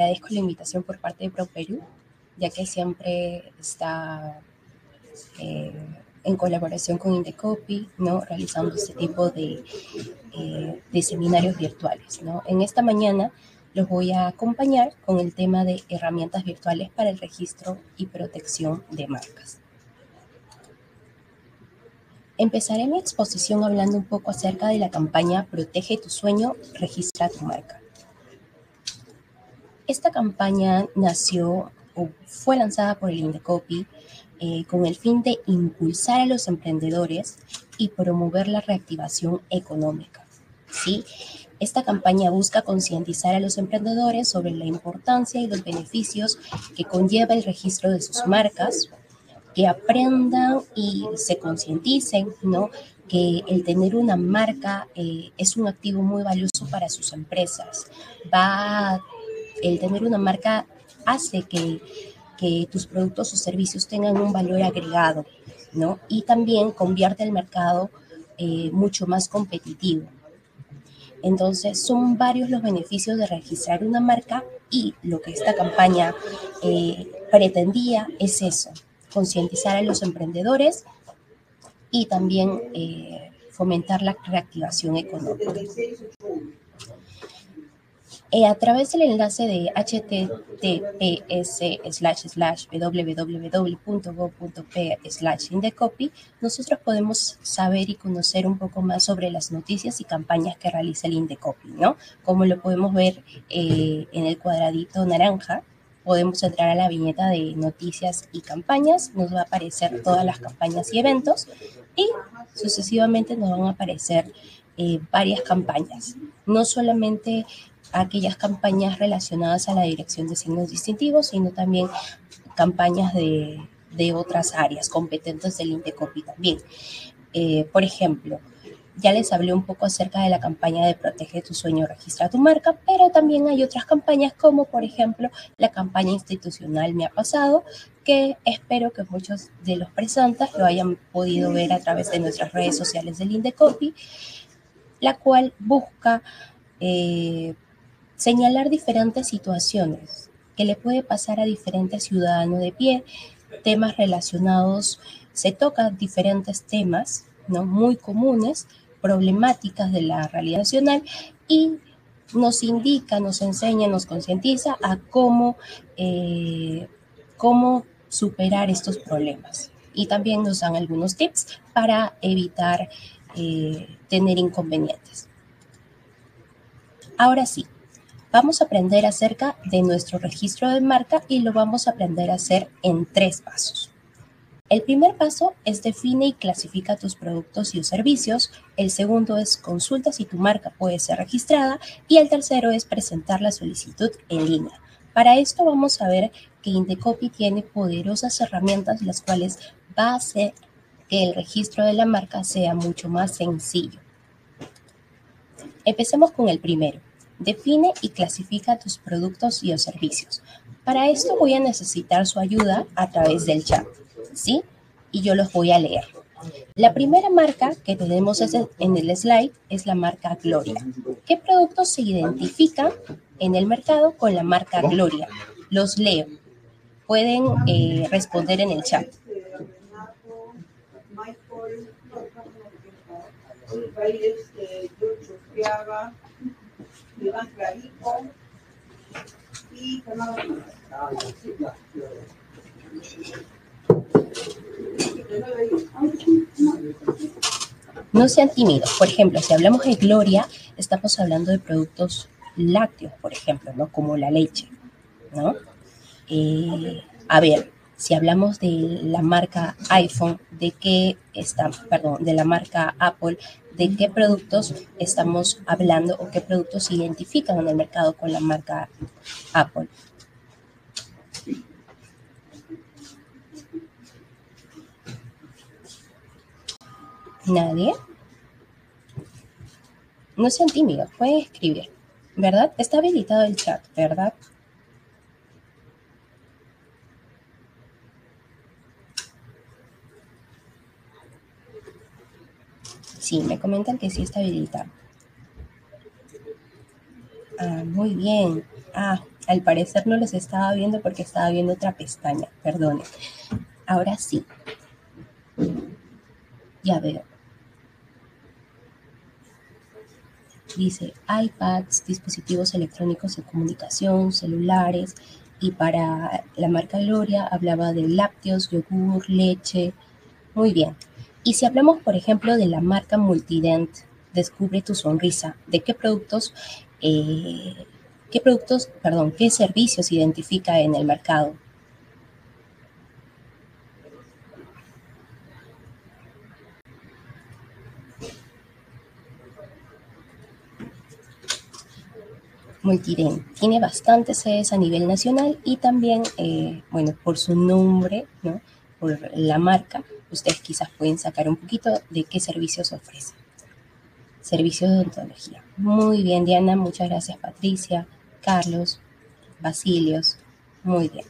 agradezco la invitación por parte de ProPerú, ya que siempre está en colaboración con Indecopy, ¿no? Realizando este tipo de seminarios virtuales, ¿no? En esta mañana los voy a acompañar con el tema de herramientas virtuales para el registro y protección de marcas. Empezaré mi exposición hablando un poco acerca de la campaña Protege tu sueño, registra tu marca. Esta campaña nació o fue lanzada por el Indecopy con el fin de impulsar a los emprendedores y promover la reactivación económica, ¿sí? Esta campaña busca concientizar a los emprendedores sobre la importancia y los beneficios que conlleva el registro de sus marcas, que aprendan y se concienticen, ¿no?, que el tener una marca es un activo muy valioso para sus empresas. El tener una marca hace que tus productos o servicios tengan un valor agregado, ¿no? Y también convierte el mercado mucho más competitivo. Entonces, son varios los beneficios de registrar una marca y lo que esta campaña pretendía es eso, concientizar a los emprendedores y también fomentar la reactivación económica. A través del enlace de https://www.go.p/Indecopy, nosotros podemos saber y conocer un poco más sobre las noticias y campañas que realiza el Indecopy, ¿no? Como lo podemos ver en el cuadradito naranja, podemos entrar a la viñeta de noticias y campañas, nos va a aparecer todas las campañas y eventos y sucesivamente nos van a aparecer varias campañas, no solamente aquellas campañas relacionadas a la dirección de signos distintivos, sino también campañas de otras áreas competentes del Indecopy también. Por ejemplo, ya les hablé un poco acerca de la campaña de Protege tu sueño, registra tu marca, pero también hay otras campañas como, por ejemplo, la campaña institucional Me ha pasado, que espero que muchos de los presentes lo hayan podido ver a través de nuestras redes sociales del Indecopy, la cual busca señalar diferentes situaciones que le puede pasar a diferentes ciudadanos de pie, temas relacionados, se tocan diferentes temas, ¿no?, muy comunes, problemáticas de la realidad nacional y nos indica, nos enseña, nos concientiza a cómo superar estos problemas. Y también nos dan algunos tips para evitar tener inconvenientes. Ahora sí, vamos a aprender acerca de nuestro registro de marca y lo vamos a aprender a hacer en 3 pasos. El primer paso es define y clasifica tus productos y servicios. El segundo es consulta si tu marca puede ser registrada. Y el tercero es presentar la solicitud en línea. Para esto vamos a ver que Indecopy tiene poderosas herramientas las cuales va a hacer que el registro de la marca sea mucho más sencillo. Empecemos con el primero. Define y clasifica tus productos y servicios. Para esto voy a necesitar su ayuda a través del chat, ¿sí? Y yo los voy a leer. La primera marca que tenemos en el slide es la marca Gloria. ¿Qué productos se identifican en el mercado con la marca Gloria? Los leo. Pueden responder en el chat. No sean tímidos. Por ejemplo, si hablamos de Gloria, estamos hablando de productos lácteos, por ejemplo, ¿no?, como la leche, ¿no? A ver, si hablamos de la marca iPhone, de la marca Apple, ¿de qué productos estamos hablando o qué productos se identifican en el mercado con la marca Apple? ¿Nadie? No sean tímidos, pueden escribir, ¿verdad? Está habilitado el chat, ¿verdad? Sí, me comentan que sí está habilitado. Muy bien. Al parecer no los estaba viendo porque estaba viendo otra pestaña, perdone. Ahora sí. Ya veo. Dice iPads, dispositivos electrónicos de comunicación, celulares, y para la marca Gloria hablaba de lácteos, yogur, leche. Muy bien. Y si hablamos, por ejemplo, de la marca Multident, Descubre tu sonrisa, ¿de qué servicios identifica en el mercado? Multident tiene bastantes sedes a nivel nacional y también, bueno, por su nombre, ¿no? Por la marca, ustedes quizás pueden sacar un poquito de qué servicios ofrece. Servicios de odontología. Muy bien, Diana, muchas gracias, Patricia, Carlos, Basilios, muy bien.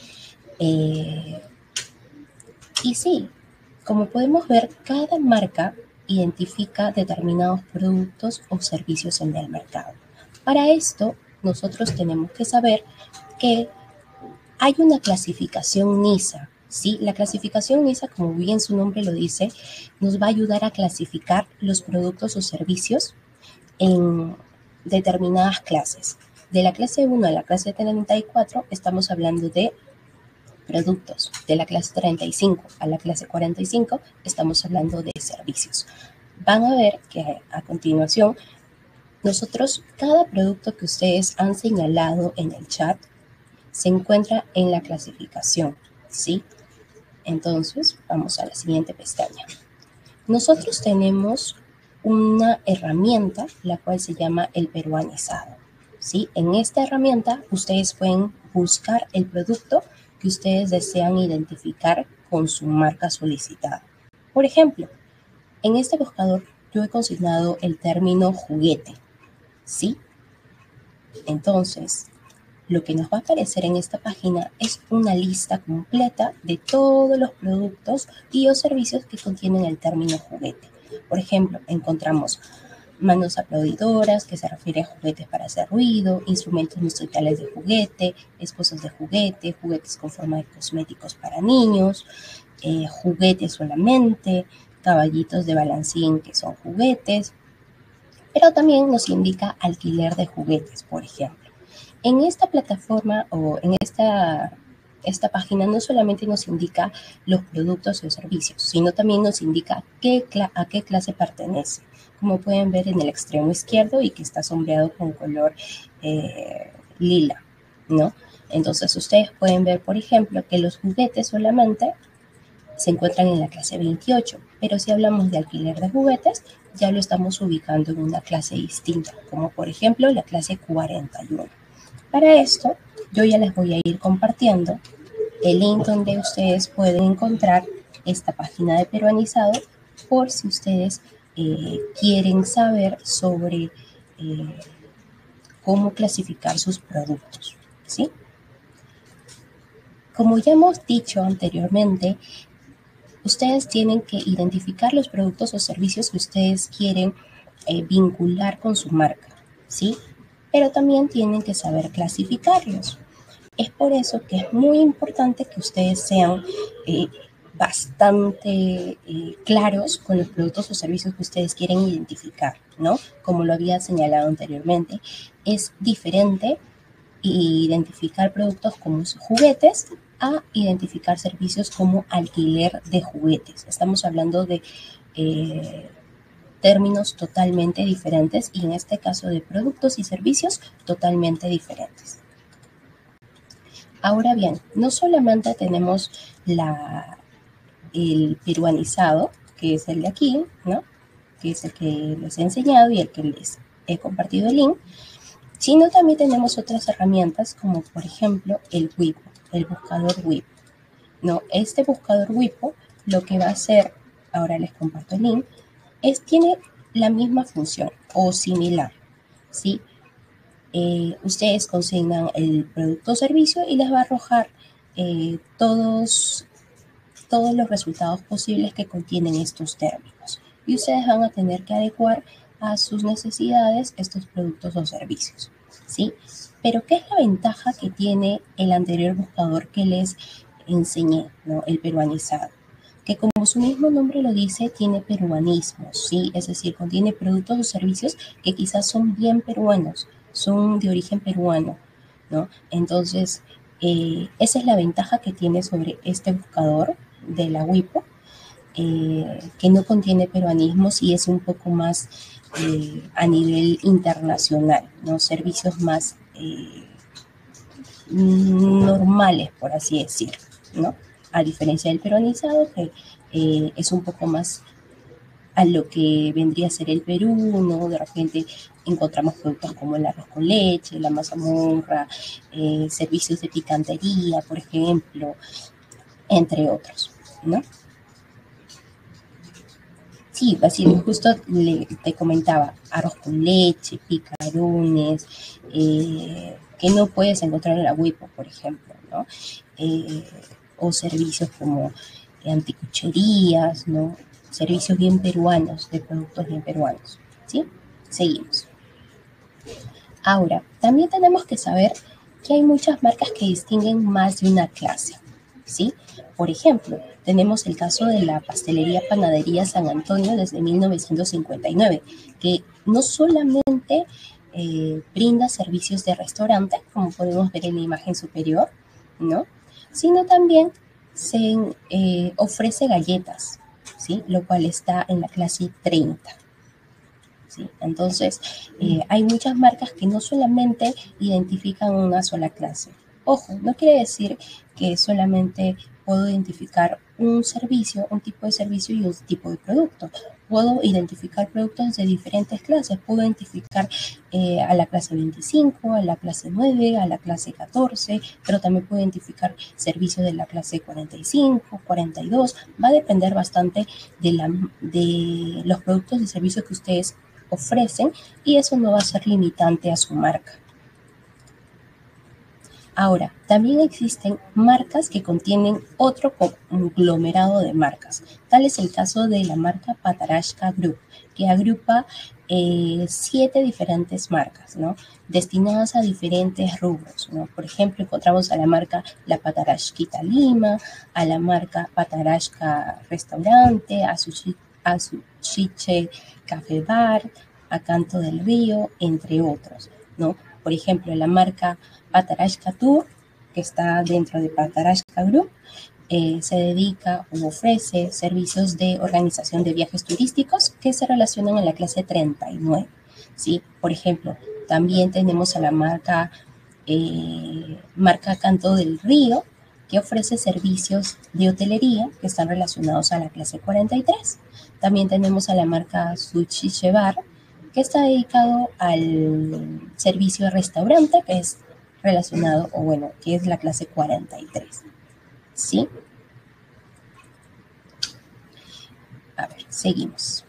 Y sí, como podemos ver, cada marca identifica determinados productos o servicios en el mercado. Para esto, nosotros tenemos que saber que hay una clasificación NISA, ¿sí? La clasificación NISA, como bien su nombre lo dice, nos va a ayudar a clasificar los productos o servicios en determinadas clases. De la clase 1 a la clase 34 estamos hablando de productos. De la clase 35 a la clase 45 estamos hablando de servicios. Van a ver que a continuación nosotros, cada producto que ustedes han señalado en el chat se encuentra en la clasificación, ¿sí? Entonces, vamos a la siguiente pestaña. Nosotros tenemos una herramienta, la cual se llama el peruanizado, ¿sí? En esta herramienta, ustedes pueden buscar el producto que ustedes desean identificar con su marca solicitada. Por ejemplo, en este buscador yo he consignado el término juguete, ¿sí? Entonces, lo que nos va a aparecer en esta página es una lista completa de todos los productos y o servicios que contienen el término juguete. Por ejemplo, encontramos manos aplaudidoras, que se refiere a juguetes para hacer ruido, instrumentos musicales de juguete, esposas de juguete, juguetes con forma de cosméticos para niños, juguetes solamente, caballitos de balancín que son juguetes, pero también nos indica alquiler de juguetes, por ejemplo. En esta plataforma o en esta página no solamente nos indica los productos o servicios, sino también nos indica a qué clase pertenece. Como pueden ver en el extremo izquierdo y que está sombreado con color lila, ¿no? Entonces ustedes pueden ver, por ejemplo, que los juguetes solamente se encuentran en la clase 28, pero si hablamos de alquiler de juguetes, ya lo estamos ubicando en una clase distinta, como por ejemplo la clase 41. Para esto, yo ya les voy a ir compartiendo el link donde ustedes pueden encontrar esta página de peruanizado por si ustedes quieren saber sobre cómo clasificar sus productos, ¿sí? Como ya hemos dicho anteriormente, ustedes tienen que identificar los productos o servicios que ustedes quieren vincular con su marca, ¿sí? Pero también tienen que saber clasificarlos. Es por eso que es muy importante que ustedes sean bastante claros con los productos o servicios que ustedes quieren identificar, ¿no? Como lo había señalado anteriormente, es diferente identificar productos como juguetes a identificar servicios como alquiler de juguetes. Estamos hablando de términos totalmente diferentes y en este caso de productos y servicios totalmente diferentes. Ahora bien, no solamente tenemos el peruanizado, que es el de aquí, ¿no? Que es el que les he enseñado y el que les he compartido el link, sino también tenemos otras herramientas como por ejemplo el WIPO, el buscador WIPO, ¿no? Este buscador WIPO lo que va a hacer, ahora les comparto el link, tiene la misma función o similar, ¿sí? Ustedes consignan el producto o servicio y les va a arrojar todos los resultados posibles que contienen estos términos. Y ustedes van a tener que adecuar a sus necesidades estos productos o servicios, ¿sí? Pero ¿qué es la ventaja que tiene el anterior buscador que les enseñé, ¿no? El peruanizado? Que como su mismo nombre lo dice, tiene peruanismos, ¿sí? Es decir, contiene productos o servicios que quizás son bien peruanos, son de origen peruano, ¿no? Entonces, esa es la ventaja que tiene sobre este buscador de la WIPO, que no contiene peruanismos y es un poco más a nivel internacional, ¿no? Servicios más normales, por así decirlo, ¿no? A diferencia del peronizado, que es un poco más a lo que vendría a ser el Perú, ¿no? De repente encontramos productos como el arroz con leche, la mazamorra, servicios de picantería, por ejemplo, entre otros, ¿no? Sí, así justo te comentaba, arroz con leche, picarones, que no puedes encontrar en la WIPO, por ejemplo, ¿no? Eh, o servicios como anticucherías, ¿no? Servicios bien peruanos, de productos bien peruanos, ¿sí? Seguimos. Ahora, también tenemos que saber que hay muchas marcas que distinguen más de una clase, ¿sí? Por ejemplo, tenemos el caso de la pastelería Panadería San Antonio desde 1959, que no solamente brinda servicios de restaurante, como podemos ver en la imagen superior, ¿no? Sino también se ofrece galletas, ¿sí? Lo cual está en la clase 30. ¿Sí? Entonces, hay muchas marcas que no solamente identifican una sola clase. Ojo, no quiere decir que solamente puedo identificar un servicio, un tipo de servicio y un tipo de producto. Puedo identificar productos de diferentes clases. Puedo identificar a la clase 25, a la clase 9, a la clase 14, pero también puedo identificar servicios de la clase 45, 42. Va a depender bastante de los productos y servicios que ustedes ofrecen y eso no va a ser limitante a su marca. Ahora, también existen marcas que contienen otro conglomerado de marcas. Tal es el caso de la marca Patarashka Group, que agrupa 7 diferentes marcas, ¿no? Destinadas a diferentes rubros, ¿no? Por ejemplo, encontramos a la marca La Patarashkita Lima, a la marca Patarashka Restaurante, a Sushiche Café Bar, a Canto del Río, entre otros, ¿no? Por ejemplo, la marca Patarashka Tour, que está dentro de Patarashka Group, se dedica o ofrece servicios de organización de viajes turísticos que se relacionan a la clase 39. ¿Sí? Por ejemplo, también tenemos a la marca Canto del Río, que ofrece servicios de hotelería que están relacionados a la clase 43. También tenemos a la marca Sushi Shebar, que está dedicado al servicio de restaurante, que es relacionado, o bueno, que es la clase 43. ¿Sí? A ver, seguimos.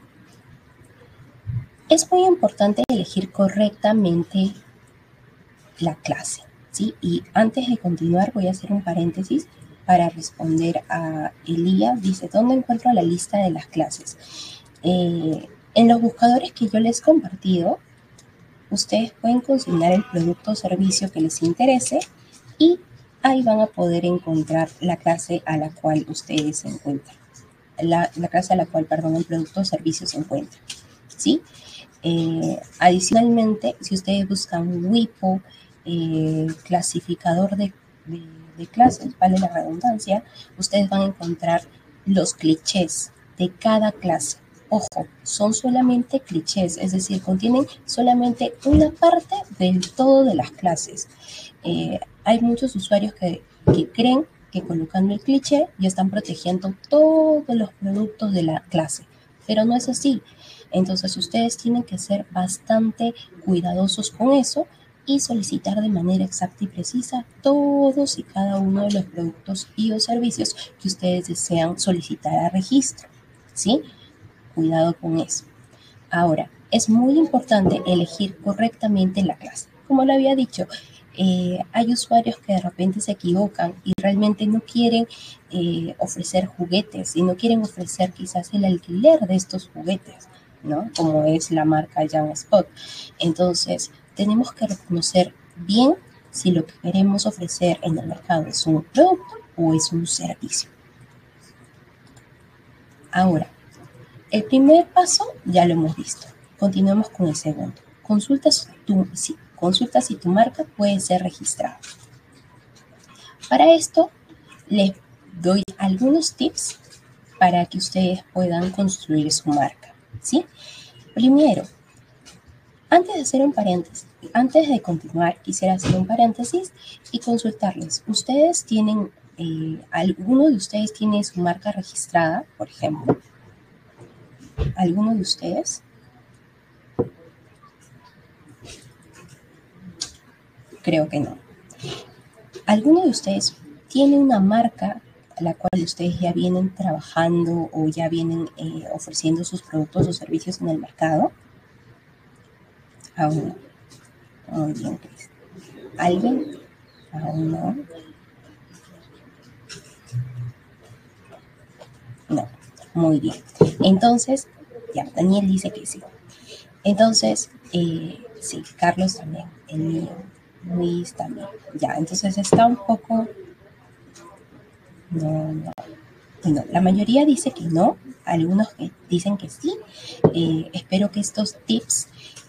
Es muy importante elegir correctamente la clase, ¿sí? Y antes de continuar voy a hacer un paréntesis para responder a Elías. Dice, ¿dónde encuentro la lista de las clases? En los buscadores que yo les he compartido, ustedes pueden consignar el producto o servicio que les interese y ahí van a poder encontrar la clase a la cual ustedes se encuentran. La clase a la cual, perdón, el producto o servicio se encuentra, ¿sí? Adicionalmente, si ustedes buscan WIPO, clasificador de clases, vale la redundancia, ustedes van a encontrar los clichés de cada clase. Ojo, son solamente clichés, es decir, contienen solamente una parte del todo de las clases. Hay muchos usuarios que creen que colocando el cliché ya están protegiendo todos los productos de la clase, pero no es así. Entonces ustedes tienen que ser bastante cuidadosos con eso y solicitar de manera exacta y precisa todos y cada uno de los productos y o servicios que ustedes desean solicitar a registro, ¿sí? Cuidado con eso. Ahora, es muy importante elegir correctamente la clase. Como lo había dicho, hay usuarios que de repente se equivocan y realmente no quieren ofrecer juguetes y no quieren ofrecer quizás el alquiler de estos juguetes, ¿no? Como es la marca Young Spot. Entonces, tenemos que reconocer bien si lo que queremos ofrecer en el mercado es un producto o es un servicio. Ahora, el primer paso ya lo hemos visto. Continuamos con el segundo. Consulta si tu marca puede ser registrada. Para esto, les doy algunos tips para que ustedes puedan construir su marca, ¿sí? Primero, antes de continuar, quisiera hacer un paréntesis y consultarles. ¿Ustedes tienen, alguno de ustedes tiene su marca registrada, por ejemplo? ¿Alguno de ustedes? Creo que no. ¿Alguno de ustedes tiene una marca a la cual ustedes ya vienen trabajando o ya vienen ofreciendo sus productos o servicios en el mercado? Aún no. Muy bien, Cris. ¿Alguien? Aún no. No. Muy bien. Entonces, ya, Daniel dice que sí. Entonces, sí, Carlos también, el mío, Luis también. Ya, entonces está un poco... No. No, la mayoría dice que no, algunos que dicen que sí. Espero que estos tips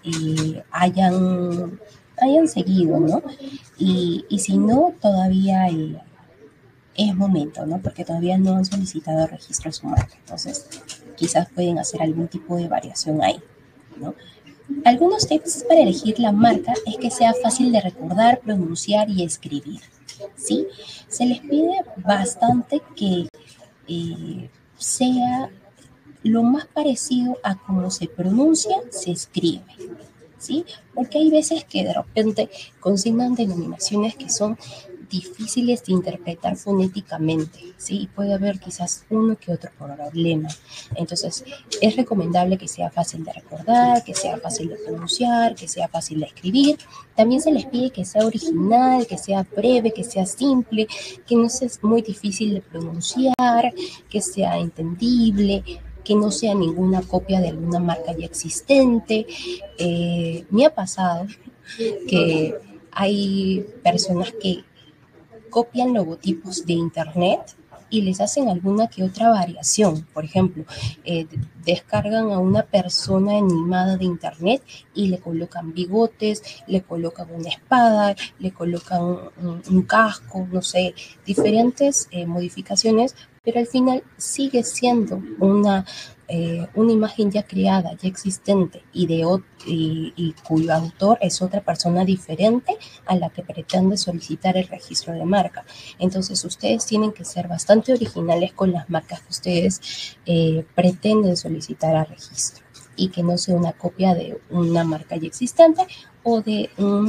hayan seguido, ¿no? Y si no, todavía es momento, ¿no? Porque todavía no han solicitado registro de su marca. Entonces, quizás pueden hacer algún tipo de variación ahí, ¿no? Algunos tips para elegir la marca es que sea fácil de recordar, pronunciar y escribir, ¿sí? Se les pide bastante que sea lo más parecido a cómo se pronuncia, se escribe, ¿sí? Porque hay veces que de repente consignan denominaciones que son difíciles de interpretar fonéticamente, ¿sí? Y puede haber quizás uno que otro problema. Entonces, es recomendable que sea fácil de recordar, que sea fácil de pronunciar, que sea fácil de escribir. También se les pide que sea original, que sea breve, que sea simple, que no sea muy difícil de pronunciar, que sea entendible, que no sea ninguna copia de alguna marca ya existente. Me ha pasado que hay personas que copian logotipos de internet y les hacen alguna que otra variación. Por ejemplo, descargan a una persona animada de internet y le colocan bigotes, le colocan una espada, le colocan un casco, no sé, diferentes modificaciones, pero al final sigue siendo una imagen ya creada, ya existente y cuyo autor es otra persona diferente a la que pretende solicitar el registro de marca. Entonces, ustedes tienen que ser bastante originales con las marcas que ustedes pretenden solicitar a registro y que no sea una copia de una marca ya existente o de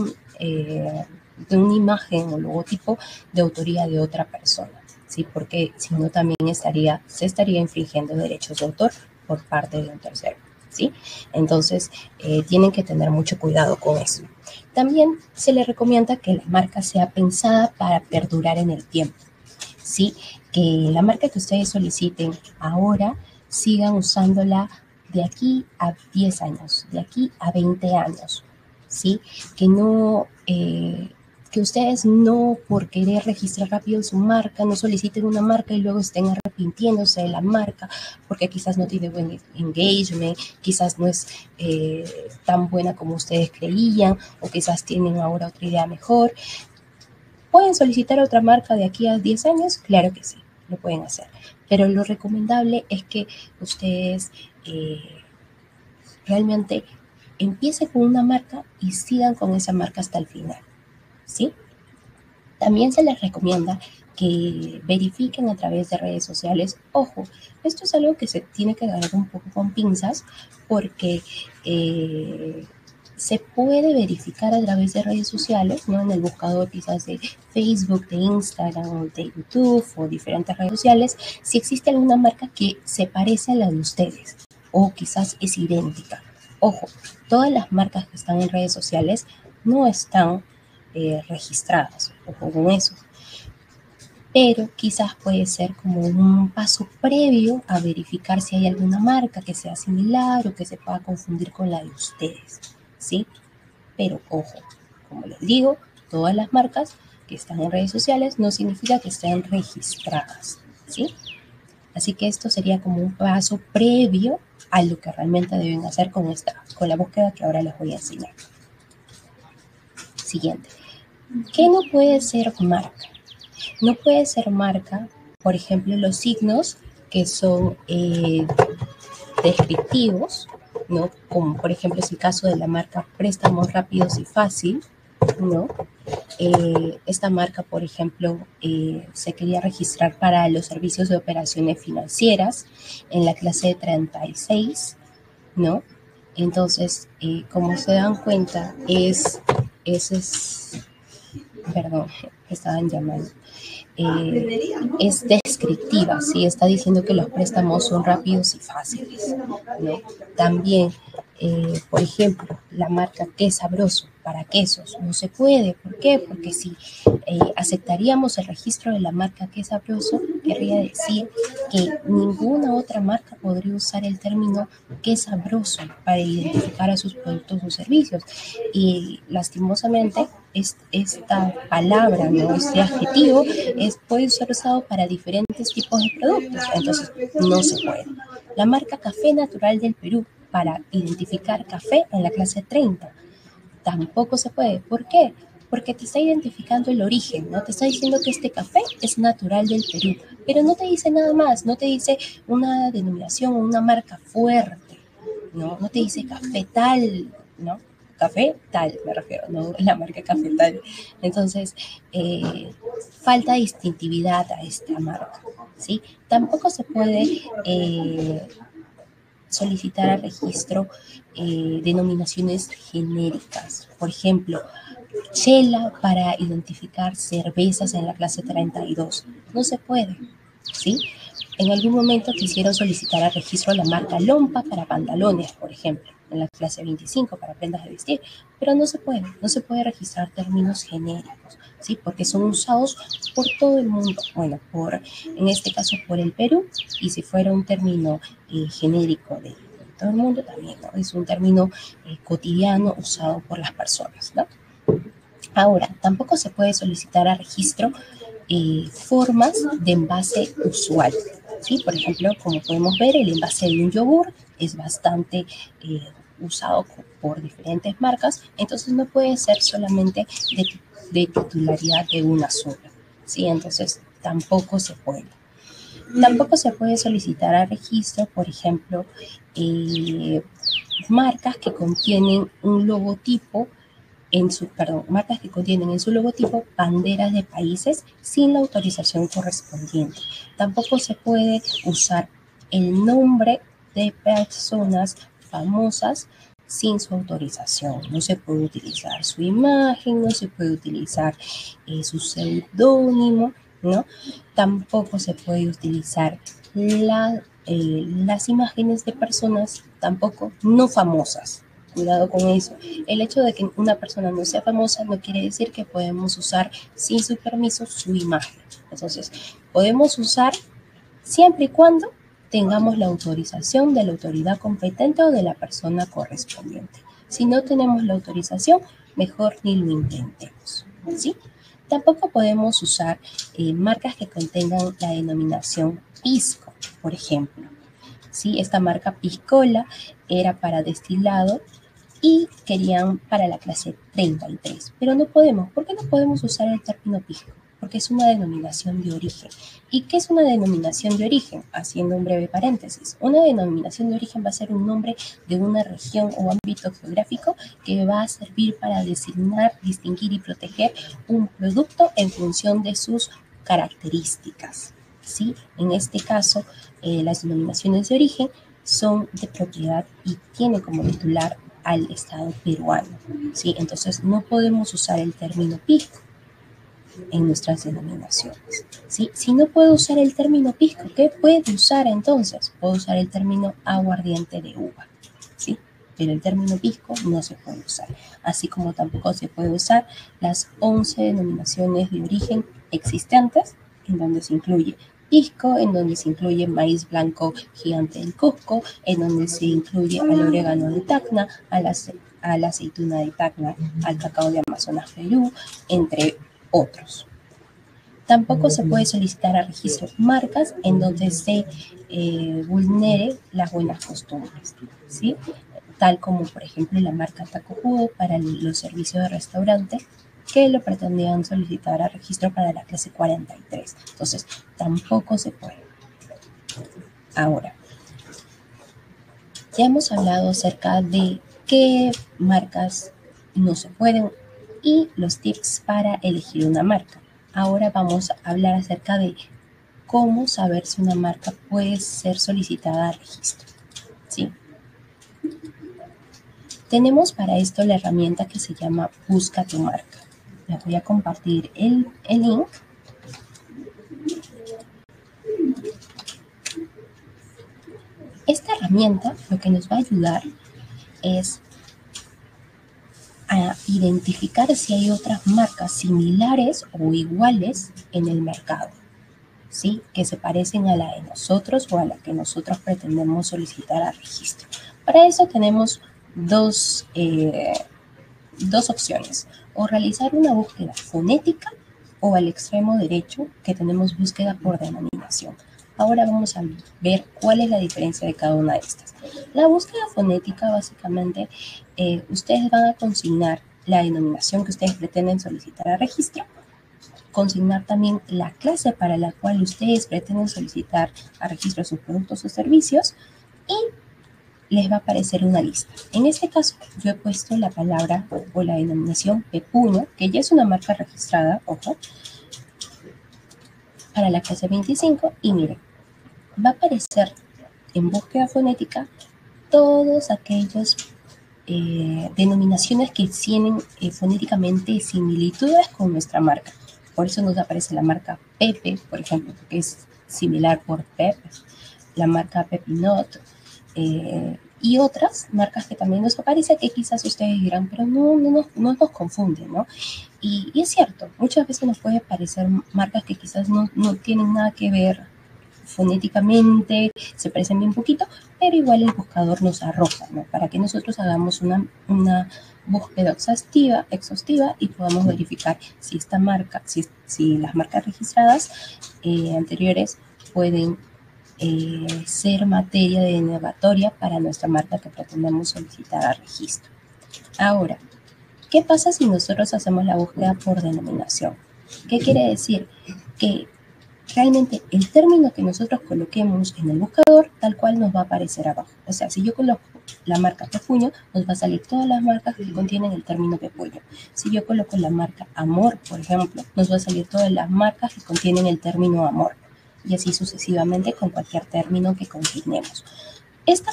una imagen o logotipo de autoría de otra persona, ¿sí? Porque si no también se estaría infringiendo derechos de autor por parte de un tercero, ¿sí? Entonces, tienen que tener mucho cuidado con eso. También se le recomienda que la marca sea pensada para perdurar en el tiempo, ¿sí? Que la marca que ustedes soliciten ahora sigan usándola de aquí a 10 años, de aquí a 20 años, ¿sí? Que no, que ustedes no por querer registrar rápido su marca, no soliciten una marca y luego estén arrepintiéndose de la marca porque quizás no tiene buen engagement, quizás no es tan buena como ustedes creían o quizás tienen ahora otra idea mejor. ¿Pueden solicitar otra marca de aquí a 10 años? Claro que sí, lo pueden hacer. Pero lo recomendable es que ustedes realmente empiecen con una marca y sigan con esa marca hasta el final, ¿sí? También se les recomienda que verifiquen a través de redes sociales. Ojo, esto es algo que se tiene que agarrar un poco con pinzas porque se puede verificar a través de redes sociales, ¿no? En el buscador quizás de Facebook, de Instagram, de YouTube o diferentes redes sociales, si existe alguna marca que se parece a la de ustedes o quizás es idéntica. Ojo, todas las marcas que están en redes sociales no están registradas, ojo con eso. Pero quizás puede ser como un paso previo a verificar si hay alguna marca que sea similar o que se pueda confundir con la de ustedes, ¿sí? Pero ojo, como les digo, todas las marcas que están en redes sociales no significa que estén registradas, ¿sí? Así que esto sería como un paso previo a lo que realmente deben hacer con la búsqueda que ahora les voy a enseñar. Siguiente. ¿Qué no puede ser marca? No puede ser marca, por ejemplo, los signos que son descriptivos, ¿no? Como por ejemplo es el caso de la marca Préstamos Rápidos y Fácil, ¿no? Esta marca, por ejemplo, se quería registrar para los servicios de operaciones financieras en la clase 36, ¿no? Entonces, como se dan cuenta, perdón, estaban llamando. Es descriptiva, ¿sí? Está diciendo que los préstamos son rápidos y fáciles, ¿no? También, por ejemplo, la marca Qué Sabroso para quesos no se puede. ¿Por qué? Porque si aceptaríamos el registro de la marca Qué Sabroso, querría decir que ninguna otra marca podría usar el término Qué Sabroso para identificar a sus productos o servicios. Y lastimosamente, esta palabra, ¿no? Este adjetivo puede ser usado para diferentes tipos de productos, entonces no se puede. La marca Café Natural del Perú para identificar café en la clase 30 tampoco se puede. ¿Por qué? Porque te está identificando el origen, ¿no? Te está diciendo que este café es natural del Perú, pero no te dice nada más, no te dice una denominación o una marca fuerte, ¿no? No te dice café tal, ¿no? Café tal, me refiero, no la marca café tal. Entonces, falta distintividad a esta marca, ¿sí? Tampoco se puede solicitar al registro denominaciones genéricas. Por ejemplo, chela para identificar cervezas en la clase 32. No se puede, ¿sí? En algún momento quisieron solicitar al registro la marca Lompa para pantalones, por ejemplo, en la clase 25 para prendas de vestir, pero no se puede registrar términos genéricos, ¿sí? Porque son usados por todo el mundo, bueno, en este caso por el Perú, y si fuera un término genérico de todo el mundo también, ¿no? Es un término cotidiano usado por las personas, ¿no? Ahora, tampoco se puede solicitar a registro formas de envase usual, ¿sí? Por ejemplo, como podemos ver, el envase de un yogur es bastante usado por diferentes marcas, entonces no puede ser solamente de titularidad de una sola, ¿sí? Entonces tampoco se puede. Tampoco se puede solicitar a registro, por ejemplo, marcas que contienen un logotipo marcas que contienen en su logotipo banderas de países sin la autorización correspondiente. Tampoco se puede usar el nombre de personas famosas sin su autorización. No se puede utilizar su imagen, no se puede utilizar su seudónimo, ¿no? Tampoco se puede utilizar las imágenes de personas tampoco no famosas. Cuidado con eso. El hecho de que una persona no sea famosa no quiere decir que podemos usar sin su permiso su imagen. Entonces, podemos usar siempre y cuando tengamos la autorización de la autoridad competente o de la persona correspondiente. Si no tenemos la autorización, mejor ni lo intentemos, ¿sí? Tampoco podemos usar marcas que contengan la denominación pisco, por ejemplo. ¿Sí? Esta marca Piscola era para destilado y querían para la clase 33, pero no podemos. ¿Por qué no podemos usar el término pisco? Porque es una denominación de origen. ¿Y qué es una denominación de origen? Haciendo un breve paréntesis. Una denominación de origen va a ser un nombre de una región o ámbito geográfico que va a servir para designar, distinguir y proteger un producto en función de sus características, ¿sí? En este caso, las denominaciones de origen son de propiedad y tienen como titular al Estado peruano, ¿sí? Entonces no podemos usar el término pisco en nuestras denominaciones, ¿sí? Si no puedo usar el término pisco, ¿qué puedo usar entonces? Puedo usar el término aguardiente de uva, ¿sí? Pero el término pisco no se puede usar, así como tampoco se puede usar las 11 denominaciones de origen existentes, en donde se incluye pisco, en donde se incluye maíz blanco gigante del Cusco, en donde se incluye al orégano de Tacna, a la aceituna de Tacna, al cacao de Amazonas, Perú, entre otros. Tampoco se puede solicitar a registro marcas en donde se vulnere las buenas costumbres, ¿sí? Tal como, por ejemplo, la marca Taco Jugo para los servicios de restaurante, que lo pretendían solicitar a registro para la clase 43. Entonces, tampoco se puede. Ahora, ya hemos hablado acerca de qué marcas no se pueden y los tips para elegir una marca. Ahora vamos a hablar acerca de cómo saber si una marca puede ser solicitada a registro. ¿Sí? Tenemos para esto la herramienta que se llama Busca tu marca. Les voy a compartir el link. Esta herramienta lo que nos va a ayudar es a identificar si hay otras marcas similares o iguales en el mercado, ¿sí? Que se parecen a la de nosotros o a la que nosotros pretendemos solicitar a registro. Para eso tenemos dos opciones, o realizar una búsqueda fonética o al extremo derecho que tenemos búsqueda por denominación. Ahora vamos a ver cuál es la diferencia de cada una de estas. La búsqueda fonética básicamente ustedes van a consignar la denominación que ustedes pretenden solicitar a registro, consignar también la clase para la cual ustedes pretenden solicitar a registro sus productos o servicios y les va a aparecer una lista. En este caso, yo he puesto la palabra o la denominación Pepuño, que ya es una marca registrada, ojo, para la clase 25, y miren, va a aparecer en búsqueda fonética todos aquellos denominaciones que tienen fonéticamente similitudes con nuestra marca. Por eso nos aparece la marca Pepe, por ejemplo, que es similar por Pep, la marca Pepinot, y otras marcas que también nos aparecen que quizás ustedes dirán, pero no nos confunden, ¿no? Y es cierto, muchas veces nos puede parecer marcas que quizás no tienen nada que ver fonéticamente, se parecen bien poquito, pero igual el buscador nos arroja, ¿no? Para que nosotros hagamos una búsqueda exhaustiva y podamos verificar si esta marca, si las marcas registradas anteriores pueden ser materia de denegatoria para nuestra marca que pretendemos solicitar a registro. Ahora, ¿qué pasa si nosotros hacemos la búsqueda por denominación? ¿Qué quiere decir? Que realmente el término que nosotros coloquemos en el buscador, tal cual nos va a aparecer abajo. O sea, si yo coloco la marca Pepuño, nos va a salir todas las marcas que contienen el término Pepuño. Si yo coloco la marca Amor, por ejemplo, nos va a salir todas las marcas que contienen el término Amor. Y así sucesivamente con cualquier término que consignemos. Esta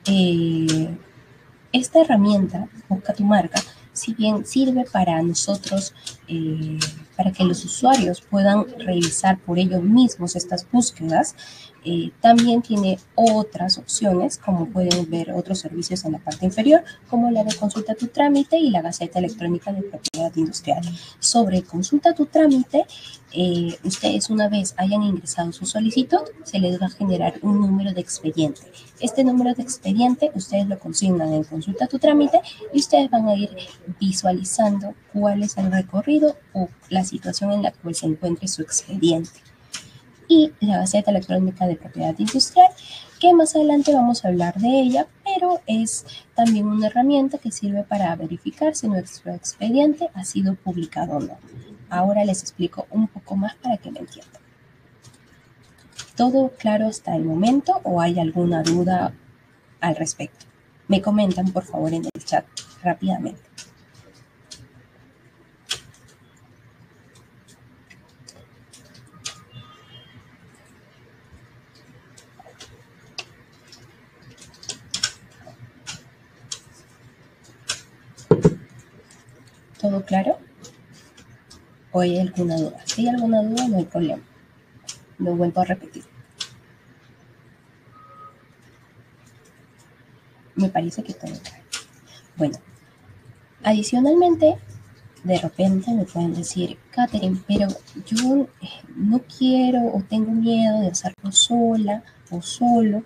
herramienta, Busca tu marca, si bien sirve para nosotros, para que los usuarios puedan realizar por ellos mismos estas búsquedas, también tiene otras opciones, como pueden ver otros servicios en la parte inferior, como la de Consulta tu trámite y la Gaceta Electrónica de Propiedad Industrial. Sobre Consulta tu trámite, ustedes una vez hayan ingresado su solicitud, se les va a generar un número de expediente. Este número de expediente ustedes lo consignan en Consulta tu trámite y ustedes van a ir visualizando cuál es el recorrido o la situación en la cual se encuentre su expediente. Y la Gaceta Electrónica de Propiedad Industrial, que más adelante vamos a hablar de ella, pero es también una herramienta que sirve para verificar si nuestro expediente ha sido publicado o no. Ahora les explico un poco más para que me entiendan. ¿Todo claro hasta el momento o hay alguna duda al respecto? Me comentan, por favor, en el chat rápidamente. ¿Todo claro? ¿O hay alguna duda? Si hay alguna duda, no hay problema. Lo vuelvo a repetir. Me parece que todo claro. Bueno, adicionalmente, De repente me pueden decir, Katherine, pero yo no quiero o tengo miedo de hacerlo sola o solo,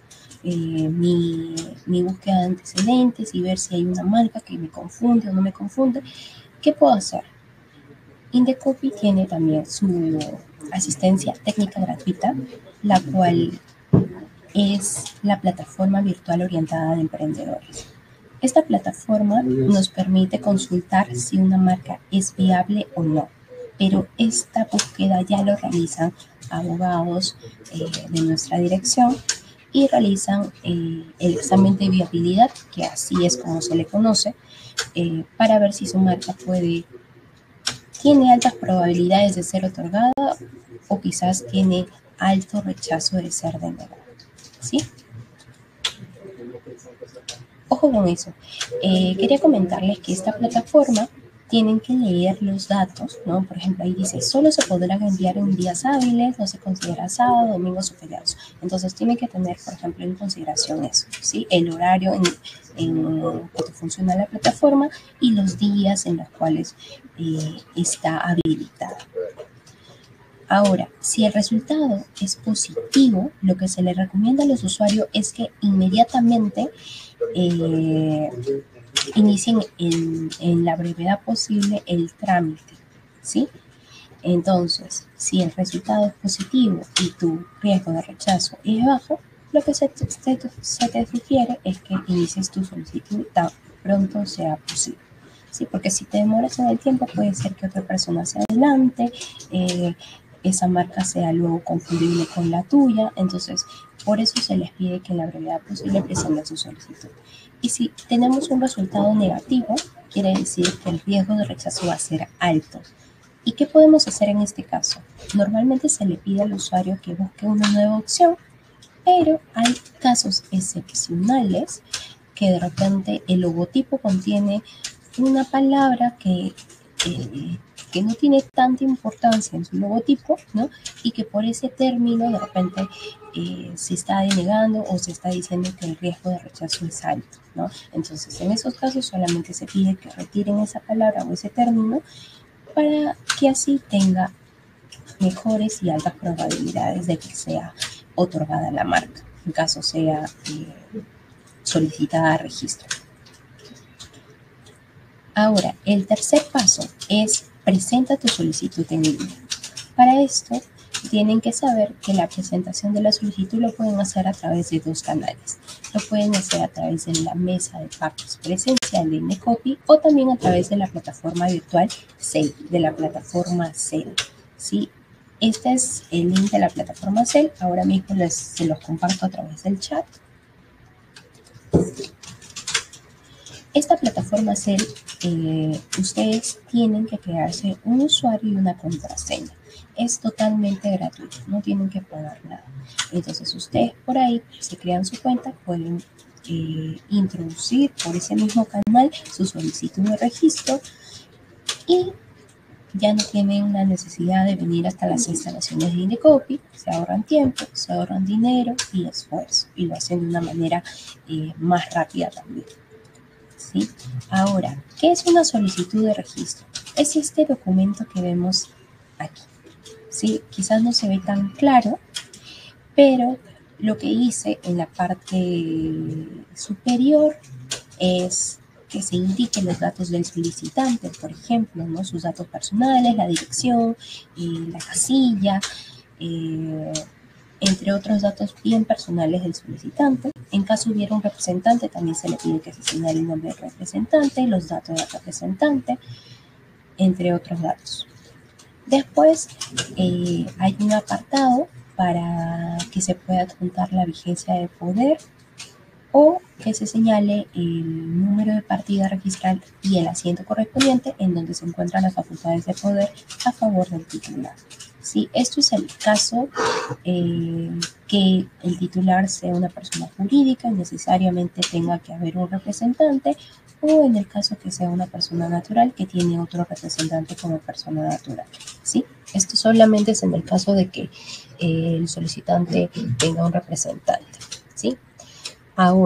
mi búsqueda de antecedentes y ver si hay una marca que me confunde o no me confunde. ¿Qué puedo hacer? Indecopy tiene también su asistencia técnica gratuita, la cual es la plataforma virtual orientada a emprendedores. Esta plataforma nos permite consultar si una marca es viable o no, pero esta búsqueda ya lo realizan abogados de nuestra dirección y realizan el examen de viabilidad, que así es como se le conoce, para ver si su marca tiene altas probabilidades de ser otorgada o quizás tiene alto rechazo de ser denegada. ¿Sí? Ojo con eso. Quería comentarles que esta plataforma tienen que leer los datos, ¿no? Por ejemplo, ahí dice, solo se podrán enviar en días hábiles, no se considera sábado, domingos o feriados. Entonces, tienen que tener, por ejemplo, en consideración eso, ¿sí? El horario en que funciona la plataforma y los días en los cuales está habilitada. Ahora, si el resultado es positivo, lo que se le recomienda a los usuarios es que inmediatamente inicien en la brevedad posible el trámite, ¿sí? Entonces, si el resultado es positivo y tu riesgo de rechazo es bajo, lo que se te sugiere es que inicies tu solicitud tan pronto sea posible. Sí, porque si te demoras en el tiempo, puede ser que otra persona se adelante, esa marca sea luego confundible con la tuya. Entonces, por eso se les pide que en la brevedad posible presenten su solicitud. Y si tenemos un resultado negativo, quiere decir que el riesgo de rechazo va a ser alto. ¿Y qué podemos hacer en este caso? Normalmente se le pide al usuario que busque una nueva opción, pero hay casos excepcionales que de repente el logotipo contiene una palabra que no tiene tanta importancia en su logotipo, ¿no? Y que por ese término de repente se está denegando o se está diciendo que el riesgo de rechazo es alto, ¿no? Entonces, en esos casos solamente se pide que retiren esa palabra o ese término para que así tenga mejores y altas probabilidades de que sea otorgada la marca, en caso sea solicitada a registro. Ahora, el tercer paso es presenta tu solicitud en línea. Para esto, tienen que saber que la presentación de la solicitud lo pueden hacer a través de dos canales. Lo pueden hacer a través de la mesa de pactos presencial de Indecopy o también a través de la plataforma virtual CEL, de la plataforma CEL. ¿Sí? Este es el link de la plataforma CEL. Ahora mismo se los comparto a través del chat. Esta plataforma CEL, ustedes tienen que crearse un usuario y una contraseña. Es totalmente gratuito, no tienen que pagar nada. Entonces ustedes por ahí se crean su cuenta, pueden introducir por ese mismo canal su solicitud de registro y ya no tienen la necesidad de venir hasta las instalaciones de Indecopy, se ahorran tiempo, se ahorran dinero y esfuerzo y lo hacen de una manera más rápida también. ¿Sí? Ahora, ¿qué es una solicitud de registro? Es este documento que vemos aquí. ¿Sí? Quizás no se ve tan claro, pero lo que hice en la parte superior es que se indiquen los datos del solicitante, por ejemplo, ¿no? Sus datos personales, la dirección, la casilla, entre otros datos bien personales del solicitante. En caso hubiera un representante, también se le pide que se señale el nombre del representante, los datos del representante, entre otros datos. Después hay un apartado para que se pueda adjuntar la vigencia de poder o que se señale el número de partida registral y el asiento correspondiente en donde se encuentran las facultades de poder a favor del titular. ¿Sí? Esto es el caso que el titular sea una persona jurídica y necesariamente tenga que haber un representante, o en el caso que sea una persona natural que tiene otro representante como persona natural. ¿Sí? Esto solamente es en el caso de que el solicitante tenga un representante. ¿Sí? Ahora,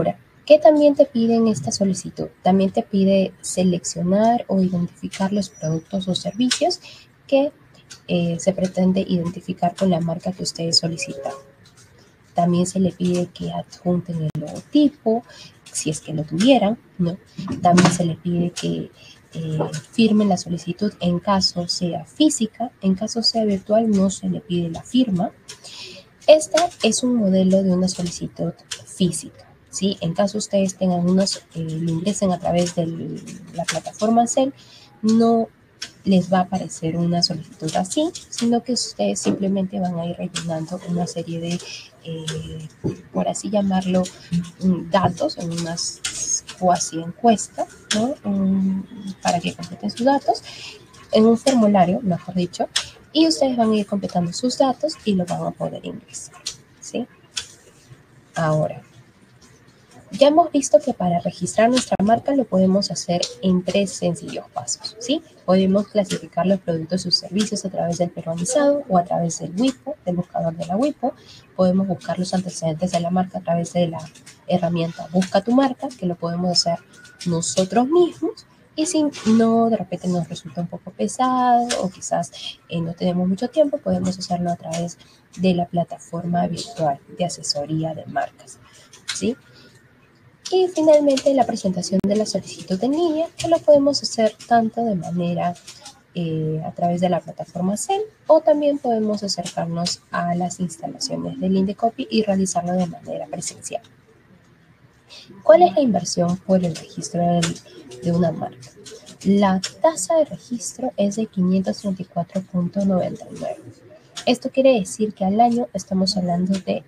¿Qué también te pide en esta solicitud? También te pide seleccionar o identificar los productos o servicios que se pretende identificar con la marca que ustedes solicitan. También se le pide que adjunten el logotipo, si es que lo tuvieran, ¿no? También se le pide que firmen la solicitud en caso sea física, en caso sea virtual no se le pide la firma. Esta es un modelo de una solicitud física, ¿sí? En caso ustedes tengan unos, lo ingresen a través de la plataforma CEL, no les va a aparecer una solicitud así, sino que ustedes simplemente van a ir rellenando una serie de, por así llamarlo, datos en unas cuasi encuestas, ¿no? Para que completen sus datos en un formulario, mejor dicho, y ustedes van a ir completando sus datos y lo van a poder ingresar, ¿sí? Ahora, ya hemos visto que para registrar nuestra marca lo podemos hacer en 3 sencillos pasos, ¿sí? Podemos clasificar los productos y sus servicios a través del peruanizado o a través del WIPO, del buscador de la WIPO. Podemos buscar los antecedentes de la marca a través de la herramienta Busca tu marca, que lo podemos hacer nosotros mismos. Y si no, de repente nos resulta un poco pesado o quizás no tenemos mucho tiempo, podemos hacerlo a través de la plataforma virtual de asesoría de marcas, ¿sí? Y finalmente la presentación de la solicitud en línea, que lo podemos hacer tanto de manera a través de la plataforma CEL o también podemos acercarnos a las instalaciones del Indecopy y realizarlo de manera presencial. ¿Cuál es la inversión por el registro de una marca? La tasa de registro es de 534.99. Esto quiere decir que al año estamos hablando de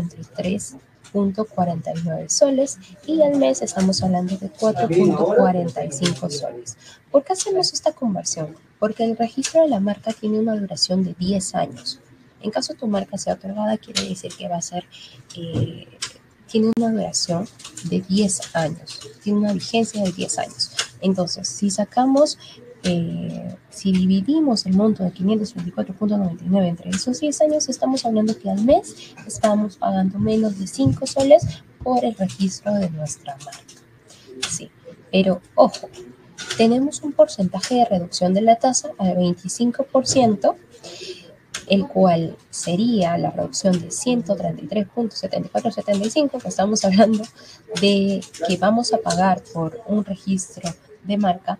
53.49 soles y al mes estamos hablando de 4.45 soles. ¿Por qué hacemos esta conversión? Porque el registro de la marca tiene una duración de 10 años. En caso tu marca sea otorgada, quiere decir que va a ser, tiene una duración de 10 años, tiene una vigencia de 10 años. Entonces, si sacamos si dividimos el monto de 524.99 entre esos 10 años, estamos hablando que al mes estamos pagando menos de 5 soles por el registro de nuestra marca. Sí, pero ojo, tenemos un porcentaje de reducción de la tasa al 25%, el cual sería la reducción de 133.7475, que estamos hablando de que vamos a pagar por un registro de marca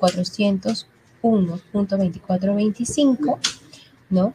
401.2425, ¿no?